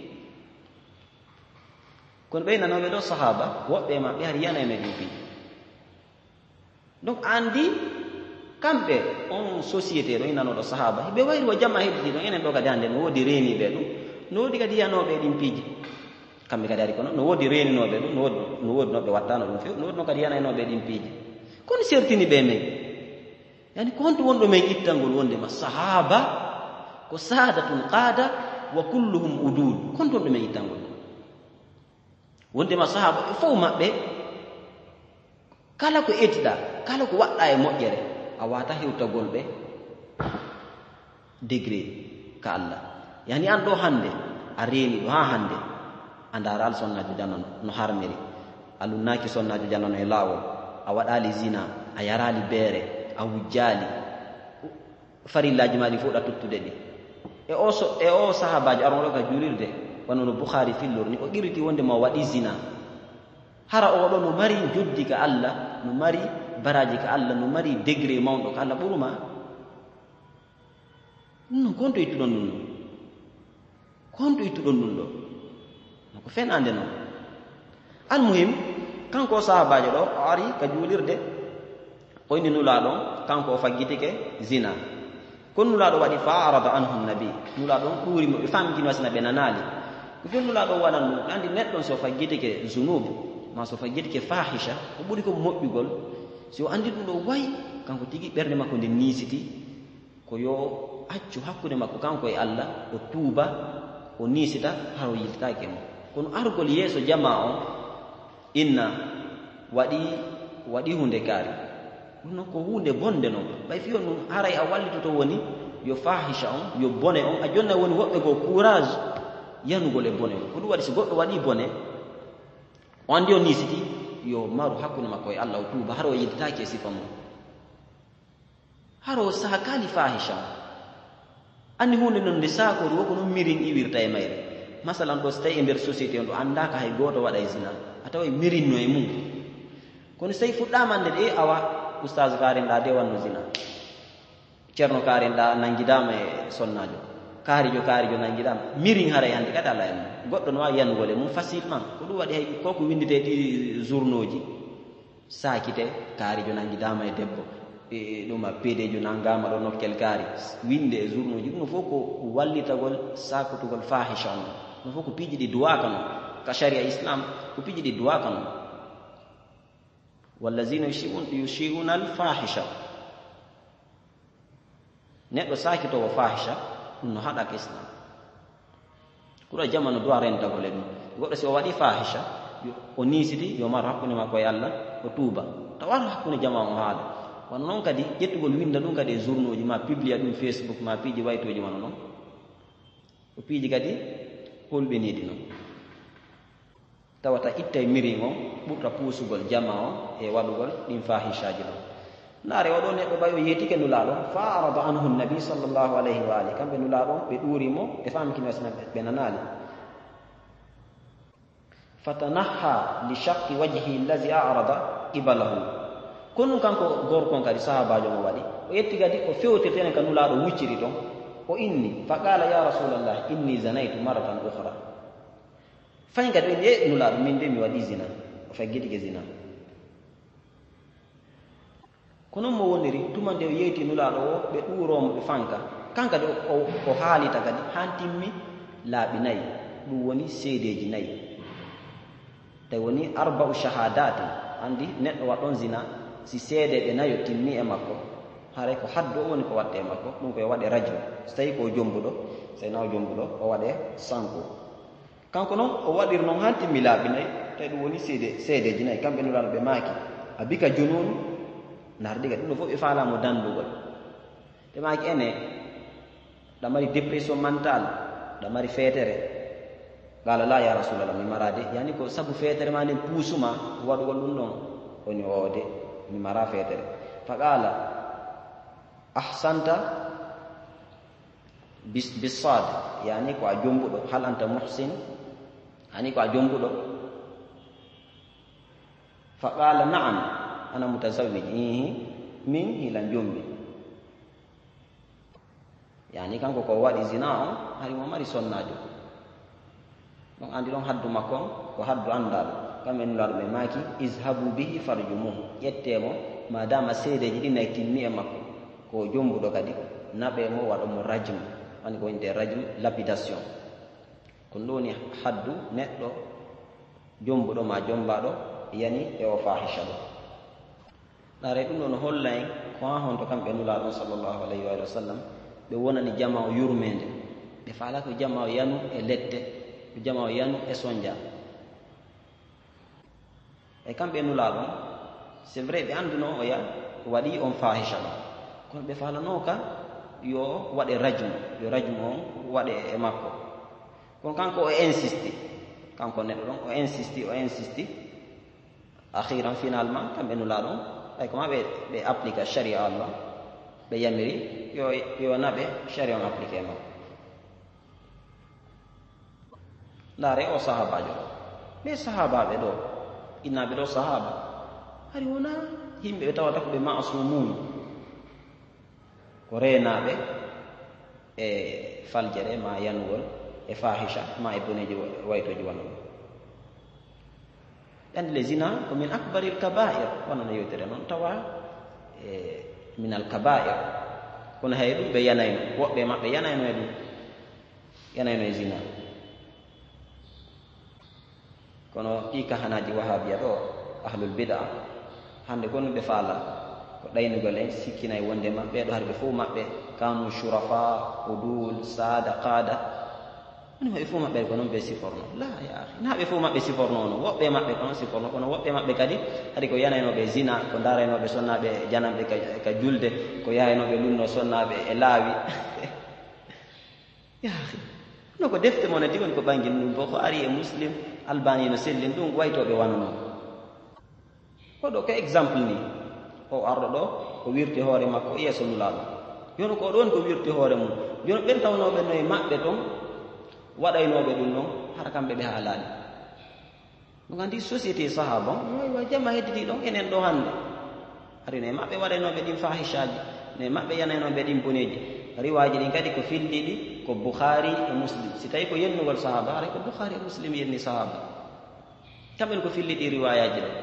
kono ɓey nanoɓe ɗo sahaba woɓɓe maɓɓe har yanayno e ɗin piiji donc andi kamɓe on société ɗo inanoɗo sahaba ɓe wayri wo jamma hedditi ɗon enen ɗo kadi hannde no woodi reeniɓe ɗum no woodi kadi yanoɓe e ɗin piiji kamɓe kadi ari kono no woodi reeninoɓe ɗum no woodi noɓe wattano ɗum few no woodi no kadi yanaynoɓe e ɗin piiji kono sertini ɓe men yani ko honto wonɗo men ittangol wondema sahaba ko sadatun qaada wa kulluhum udul kon ton ɗo men ittangol ɗum wondema sahaba ɓe fof maɓɓe kala ko etiɗa kala ko waɗɗa e moƴƴere a wata hewtagol ɓe degré ka Allah yani an ɗo hande a reeni ɗo ha hande a ndaara al sonnajo janano no harmiri a lunnaki sonnajo janano e laawol a waɗali zina a yarali beere a wujjali farillaji maɗi fof ɗa tuttude ɗi e o so e o sahabajo aron ɗo ka juulirde wano no Bukhari fillor ni o qirriti wondema o waɗi zina hara oɗo no mari joddi ka Allah no mari baraji ka Allah no mari degré mawɗo ka Allah ɓuruma ɗum non konto ittuɗon ɗum ɗo konto ittuɗon ɗum ɗo ko fenande noon almuhim kanko sahabajo ɗo o ari ka juulirde o inni nulaaɗon kanko o faggitike zina kono nulaaɗo waɗi fa arada anhu nabi nulaaɗon ɗuurimo ɓe famkino wasina ɓe nanaali ko jon nulaaɗo waɗan ɗum andi neɗɗon so faggitike zunub ma so faggitike fahisha o ɓuri ko moƴƴugol si o andi ɗum ɗo wayi kanko tigi ɓernde makko nde niisiti ko yo accu hakkude makko kanko e Allah o tuuba o niisita har o yiltake mo kono argol yeeso jama on inna waɗi waɗi hunde kaari ɗum noon ko hunde bonde noon ɓay fiyon ɗum haray a wallitoto woni yo fahisha on yo bone on a jonna woni woɓɓe goo courage yanugol e bone on ko ɗum waɗi so goɗɗo waɗi bone o andi o niisiti yo maru hakkude makko e Allah o tuuba har o yiltaki e sifa mum har o saha kaali fahisha on anni hunde noon nde saakori woko noon mirin iwirta e mayre masalan ɗo so tawi e nder société on ɗo andaka hay goto waɗa e zina a tawa e mirinno e mum kono so tawi fuɗɗama nde ɗe awa oustage karen ɗa de wanno zina ceerno karen ɗa nanguidama e sonnajo kaarijo kaarijo nanguidama mirin haray hande kadi ala en mum goɗɗo no wawi yanugol e mum facilement ko ɗum waɗi hay koko windete ɗi journaux ji sakite kaarijo nanguidama e debbo e ɗuma peedejo nangama ɗo nokkel kaari winde e journaux ji ɗum fof ko wallitagol sakotugol fahisha on no fof ko piiji ɗi duwaka noon ka sharia islam ko piiji ɗi duwaka noon wallazina yushi'una alfahisha neɗɗo sakitowo fahisha ɗum no haɗaka islam kuɗa jamano duwa rentagol e ɗum goɗɗo si o waɗi fahisha o niisiti yo maro hakkunde makko e Allah o tuuba tawano hakkunde jama o haala wano noon kadi ƴettugol winda ɗum kadi e journaux ji ma publia ɗum Facebook ma piiji waytoji wano noon o piiji kadi holɓeniɗi noon tawata itta e mirin on ɓurta puusugol jama on e waɗugol ɗin fahishaji ɗon naare oɗo neɗɗo ɓay o yeetike nulaaɗo fa arada anhu nabi sallllahu alayhi wa ali kamɓe nulaaɗo ɓe ɗuurimo ɓe famkino wasina ɓe nanaali fatanaha li shaqi wajhi allazi arada qibalahu kono kanko gorkon kadi sahabajo mo waɗi o yetti kadi o fewtirtene ka nulaaɗo wucciri ton o inni fa qala ya rasulallah inni zanaytu maratan ukhra fayi kadi o inni e nulaaɗo min de mi waɗi zina o faggitike zina kono mo woniri tuma nde o yeyti nulaaɗo o ɓe ɗuuromo ɓe fanka kanka de o haalita kadi han timmi laaɓi nayi ɗum woni seedeji nayi tawi woni arba'u shahadatin andi neɗɗo waɗon zina si seede ɓe nayo timmi e makko haray ko haddo o woni ko watte e makko ɗum koye waɗe radio so tawi ko jombuɗo so naw jombuɗo o waɗe sanko kanko noon o waɗiri noon han timmi laaɓi nayi tawi ɗum woni seede seedeji nayi kamɓe nulaaɗo ɓe maaki a bika jununu nardiga ɗum ɗo fof ɓe faalamo dandugol ɓe maaki ene ɗa mari dépression mentale ɗa mari feetere qala la ya rasulallah mi marade yani ko sabu feetere ma nden puusuma waɗugol ɗum ɗon woni oode mi mara feetere fa qala ahsanta bis bisad yani ko a jombuɗo hal anta muhsin ani ko a jombuɗo fa qala na'am ana mutazawwij ihi min hilan jombi yani kanko ko waɗi zina on hari mo mari sonnajo ɗon andi ɗon haddu makko ko haddu andaɗo kamɓe nulaɗo ɓe maaki ishabu bihi farjumuhu ƴettemo madama seedeji ɗi nayi timmi e makko ko jombuɗo kadi naɓe mo waɗa mo rajme woni ko wonte rajme lapidation ko ɗum woni haddu neɗɗo jombuɗo ma jombaɗo yani e o fahisha ɗo ɗare ɗum ɗo no holla en ko ha honto kamɓe nulaɗon sallllahu alayhi wa sallam ɓe wonani jama o yurmede ɓe faala ko jama o yanu e lette ko jama o yanu e sondia e kamɓe nulaɗon c'est vrai ɓe anduno o ya waɗi on fahisha ɗo kono ɓe faalano ka yo waɗe rajme yo rajme on waɗe e makko kono kanko o insisti kanko neɗɗo ɗon o insisti o insisti akhiran finalement kamɓe nulaɗon ay koma ɓe ɓe applique sharia allah ɓe yamiri yo yo naɓe sharia on appliqué e makko laare o sahabajo ɗo ɓe sahabaɓe ɗo innaɓe ɗo sahaba hari wona yimɓe ɓe tawata ko ɓe masumun ko reenaɓe e faljere ma yanugol e fahisha ma e boneji waytoji wano ɗum ɓe andi le zina ko min akbaril kabair wonano yewtere noon tawa e min al kabair kono hay ɗum ɓe yanayno woɓɓe maɓɓe yanayno e ɗum yanayno e zina kono ɗi kahanaji wahabiya ɗo ahlul bida hande kono ɓe faala ko ɗaynugol en sikkinayi wondema ɓeɗo har ɓe fof maɓɓe kanu shurafa udul sada qada woni hoɓe fof maɓɓe ko noon ɓe siforno la ya ahi na ɓe fof maɓɓe siforno no woɓɓe maɓɓe ko noon siforno kono woɓɓe maɓɓe kadi hadi ko yanaynoɓe zina ko daraynoɓe sonnaɓe janamɓe ka julde ko yahaynoɓe lunno sonnaɓe e laawi ya ahi no ko defte mon adi woni ko ɓangin ɗum bo ko ari e muslim albani no sellin ɗum waytoɓe wanno koɗo ko exemple ni o arɗo ɗo o wirti hoore makko yeeso nulaɗo jono ko ɗon ko wirti hoore mum jono ɓen tawnoɓe no e maɓɓe ton waɗaynoɓe ɗum noon hara kamɓe ɓe haalani ɗum andi société sahaba wa jamma hedditi ɗon enen ɗo hannde ari no e maɓɓe waɗaynoɓe ɗin fahishaji no e maɓɓe yanaynoɓe ɗin boneji riwaji ɗin kadi ko filliɗi ko boukhari e muslim si tawi ko yennugol sahaba haray ko boukhari e muslim yenni sahaba kamɓen ko filliɗi riwayaji ɗo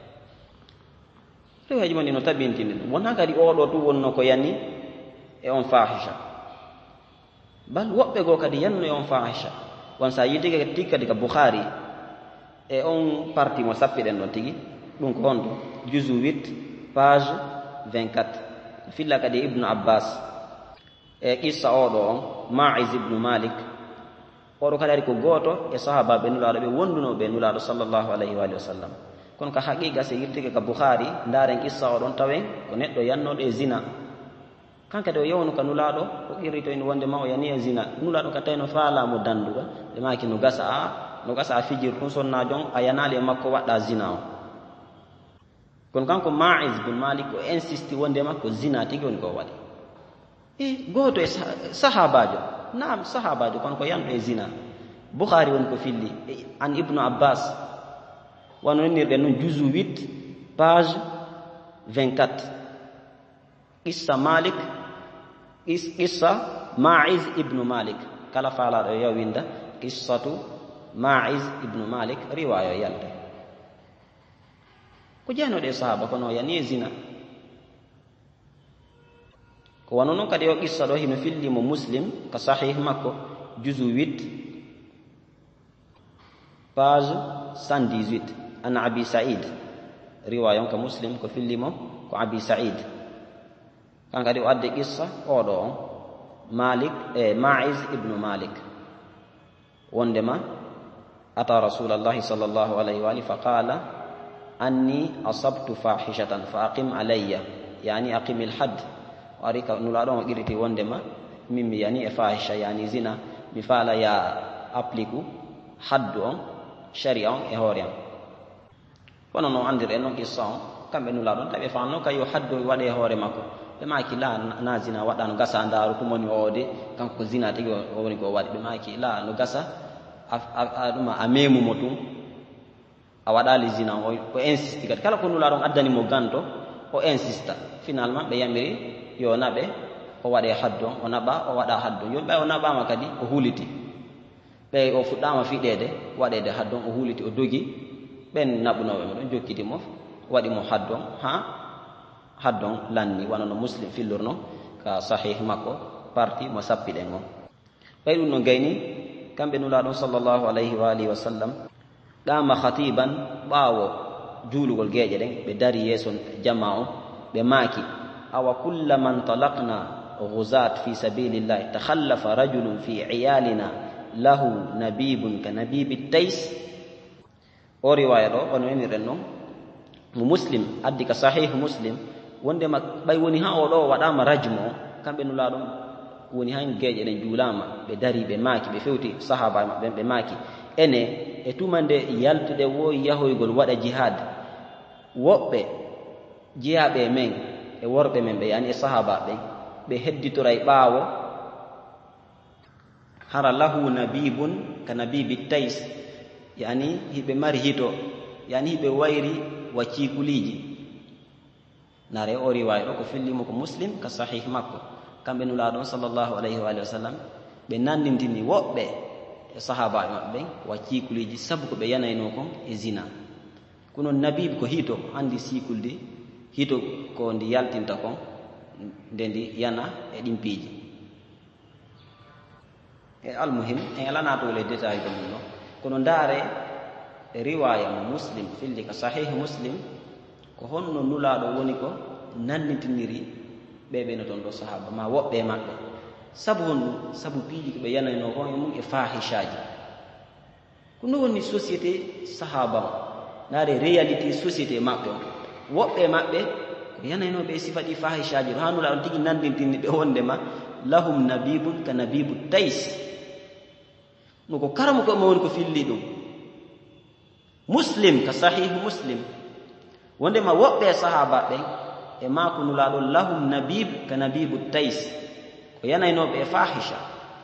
riwaji mon ɗi no tabintini ɗum wona kadi oɗo tu wonno ko yanni e on fahisha bal woɓɓe goo kadi yanno e on fahisha won sa yi tigi tigi kadi ka boukhari e on parti mo sappiɗen ɗon tigi ɗum ko honto jusu huit page vingt-quatre filla kadi ibnu abbas e qissa oɗo on maiz ibnu malik oɗo kadi ari ko gooto e sahabaɓe nulaɗo ɓe wondunoɓe nulaɗo sallllahu alayhi wa alihi wa sallam kono ka haqiqa so yirtike ka boukhari ndaren qissa oɗon tawen ko neɗɗo yannoɗo e zina kankade o yewnu ka nulaɗo o qirrito ene wonde ma o yani e zina nulaɗo ka tawino faalamo danduga ɓe maki no gasa a no gasa a fijir ɗum sonnajo on a yanali e makko waɗɗa zina o kono kanko maiz bun malik o insisti wondema ko zina tigi woni ko waɗi e gooto e sahabajo naam sahabajo kono ko yanɗo e zina boukhari woni ko filli an ibnu abbas wano nennirɗen noon jusu huit page vingt-quatre qissa malik qissa maiz ibnu malik kala faalaɗo yo winda qissatu maiz ibnu malik riwayo yalde ko jeynoɗe sahaba kono yani e zina ko wano noon kadi o qissa ɗo hino fillimo muslim ko sahih makko jusu huit page cent dix-huit an abi said riwaya on ko muslim ko fillimo ko abi said kan kadi o adde qissa oɗo on malik e maiz ibnu malik wondema ata rasulallahi sallllahu alayhi wa alihi fa qala anni asabtu fahishatan fa aqim alayya yani aqim ilhadd o ari ka nulaɗo on o qiriti wondema min mi yani e fahisha yani zina mi faala ya applique haddu on sharia on e hoore am kono noon andir en noon qissa on kamɓe nulaɗon tawi fanno kayo haddu waɗe hoore makko ɓe maaki la na zina waɗa no gasa ndaaru ɗum woni oode kanko ko zina tigi o woni ko waɗi ɓe maaki la no gasa a ɗuma a memumo tun a waɗali zina o o insiste kadi kala ko nulaaɗon addanimo ganto o insista finalement ɓe yamiri yo naɓe o waɗe haddon o naɓa o waɗa haddon yo ɓay o naɓama kadi o huliti ɓey o fuɗɗama fiɗede waɗede haddon o huliti o dogi ɓen naɓunoɓe mo ɗon jokkitimo waɗimo haddon ha haddon lanni wona no muslim fillurno ka sahih makko parti mo sappiɗen on ɓay ɗum no gayni kamɓe nulaɗon sallllahu alayhi wa alihi wa sallam ɗama khatiban ɓaawo juulugol geeƴe ɗen ɓe dari yeeso jama on ɓe maaki awa kulla man talaqna غزاة في سبيل الله تخلف رجل في عيالنا له نبيب كنبيب التيس o riwaya ɗo ono eniren noon mo muslim addi ka sahih muslim wondema ɓay woni ha o ɗo waɗama rajmo o kamɓe nulaɗum woni han geeƴe ɗen juulama ɓe dari ɓe maaki ɓe fewti sahaba maɓɓe ɓe maaki ene e tuma nde yaltude woyi yahoygol waɗa jihad woɓɓe jeyaɓe men e worɓe men ɓe yani e sahaba ɓen ɓe hedditoray ɓaawo hara lahu nabibun ka nabibi tays yani hiɓe mari hito yani hiɓe wayri wa ciikuliji nare o riwaya ɗo ko fillimo ko muslim ka sahih makko kamɓe nulaaɗon sallllahu alayhi wa alihi wa sallam ɓe nandintini woɓɓe e sahaba e maɓɓe ɓen wa ciikuliji sabu ko ɓe yanayno kon e zina kono nabib ko hito andi siikulde hito ko ndi yaltinta kon nde ndi yana e ɗin piiji e almuhim en alanatole détail ko mum no kono ndaare e riwaya mo muslim filli ka sahih muslim ko honno nulaaɗo woni ko nannitiniri ɓeɓe no toon ɗo sahaba ma woɓɓe maɓɓe sabu honɗum sabu piiji ko ɓe yanayno kon e mum e fahisaji ko no woni société sahaba o ndaare réalité société maɓɓe o woɓɓe maɓɓe ko yanaynoɓe e sifa ɗi fahisaji ɗo ha nulaaɗo tigi nandintini ɓe wondema lahum nabibun ka nabibu tays no ko karamo ko ma woni ko filli ɗum muslim ka sahihu muslim wondema woɓɓe sahaba ɓen e maako nulaaɗo lahum nabib ka nabibu tays ko yanaynoɓe e fahisha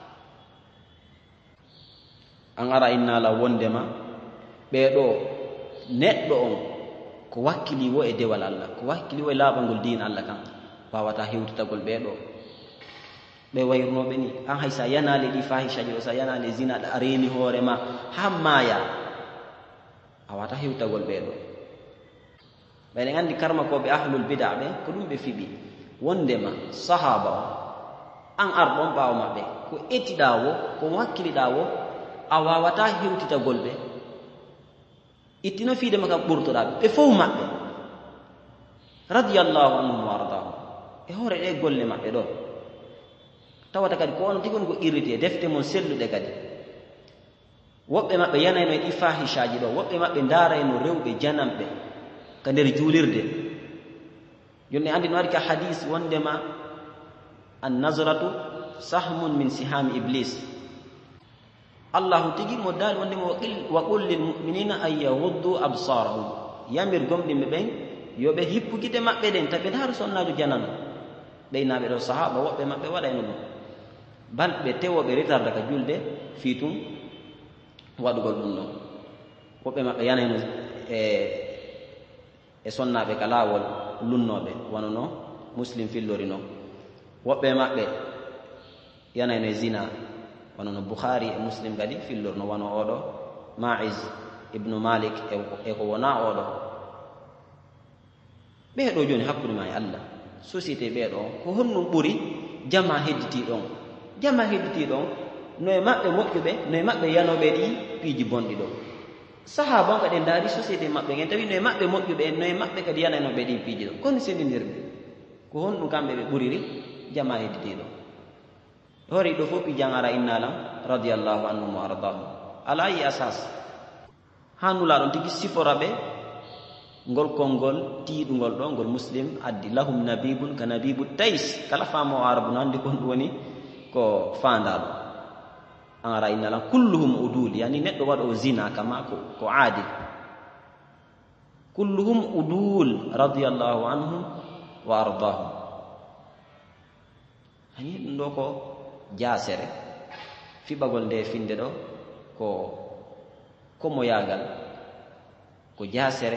an ara innala wondema ɓeɗo neɗɗo on ko wakkili wo e dewal Allah ko wakkili wo e laaɓangol diina Allah kan wawata hewtitagol ɓeɗo ɓe wayrunoɓe ni an hay sa yanale ɗi fahishaji ɗo sa yanale zina ɗa a reeni hoorema ha maaya a wata hewtagol ɓeɗo ɓayɗen andi karma koɓe ahlul bida ɓe ko ɗum ɓe fiɓi wondema sahaba o an arɗon ɓaawo maɓɓe ko ettiɗa wo ko wakkiliɗa wo a wawata hewtitagol ɓe ittino fiidema kam ɓurtoɗaɓe ɓe fof maɓɓe radiyallahu anhum wa ardahum e hoore ɗe golle maɓɓe ɗo tawata kadi ko on tigi woni ko irriti e defte mon selluɗe kadi woɓɓe maɓɓe yanayno e ɗi fahisaji ɗo woɓɓe maɓɓe ndaarayno rewɓe janamɓe ka nder juulirde jonne andi no waɗi ka hadis wondema an nazratu sahmun min sihami iblis allahu tigi mo daali wondema wa qul lil muminina an yahuddu absarahum yamir gomɗinɓe ɓen yoɓe hippu gite maɓɓe ɗen tawi ɓe ndaaru sonnajo janano ɓeynaɓe ɗo sahaba woɓɓe maɓɓe waɗayno ɗum bal ɓe tewoɓe retarda ka julde fii tun waɗugol ɗum ɗon woɓɓe maɓɓe yanayno e e sonnaɓe ka laawol lunnoɓe wono no muslim fillori noon woɓɓe maɓɓe yanayno e zina wono no boukhari e muslim kadi fillorno wono oɗo maiz ibnu malik e ko wona oɗo ɓeeɗo joni hakkude ma e allah société ɓeeɗo ko honɗum ɓuri jama hedditiɗo on jama hedditiɗo on no e maɓɓe moƴƴuɓe no e maɓɓe yanoɓe ɗi piiji bonɗi ɗo sahaba on kadi ndaari société maɓɓe gen tawi no e maɓɓe moƴƴuɓe no e maɓɓe kadi yanaynoɓe ɗi piiji ɗo kono sendindirɓe ko honɗum kamɓe ɓe ɓuriri jama hedditiɗo hori ɗo fof pijan ara innalam radiallahu anhum wa ardahum ala yi asas ha nulaɗon tigi sifora ɓe ngol konngol tiiɗugol ɗo ngol muslim addi lahum nabibun ka nabibu tays kala faamo o arabu no anndi kon ɗum woni ko faandaɗo an ara innalam kulluhum udul yani neɗɗo waɗo zina kama ko, ko aadil kulluhum udul radiallahu anhum wa ardahum hani ɗum ɗo ko jaasere fiɓagol nde finde ɗo ko komoyagal ko jaasere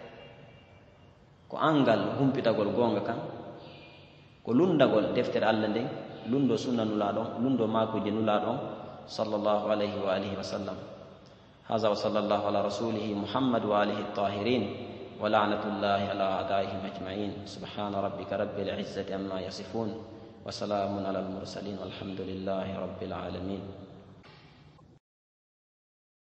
ko angal humpitagol gonga kan ko lundagol deftere Allah nden lundo sunna nulaɗon lundo makuje nulaɗon sallallahu alayhi wa alihi wa sallam. هذا وصلى الله على رسوله محمد وآله الطاهرين ولعنة الله على أعدائهم أجمعين. سبحان ربك رب العزة عما يصفون وسلام على المرسلين والحمد لله رب العالمين.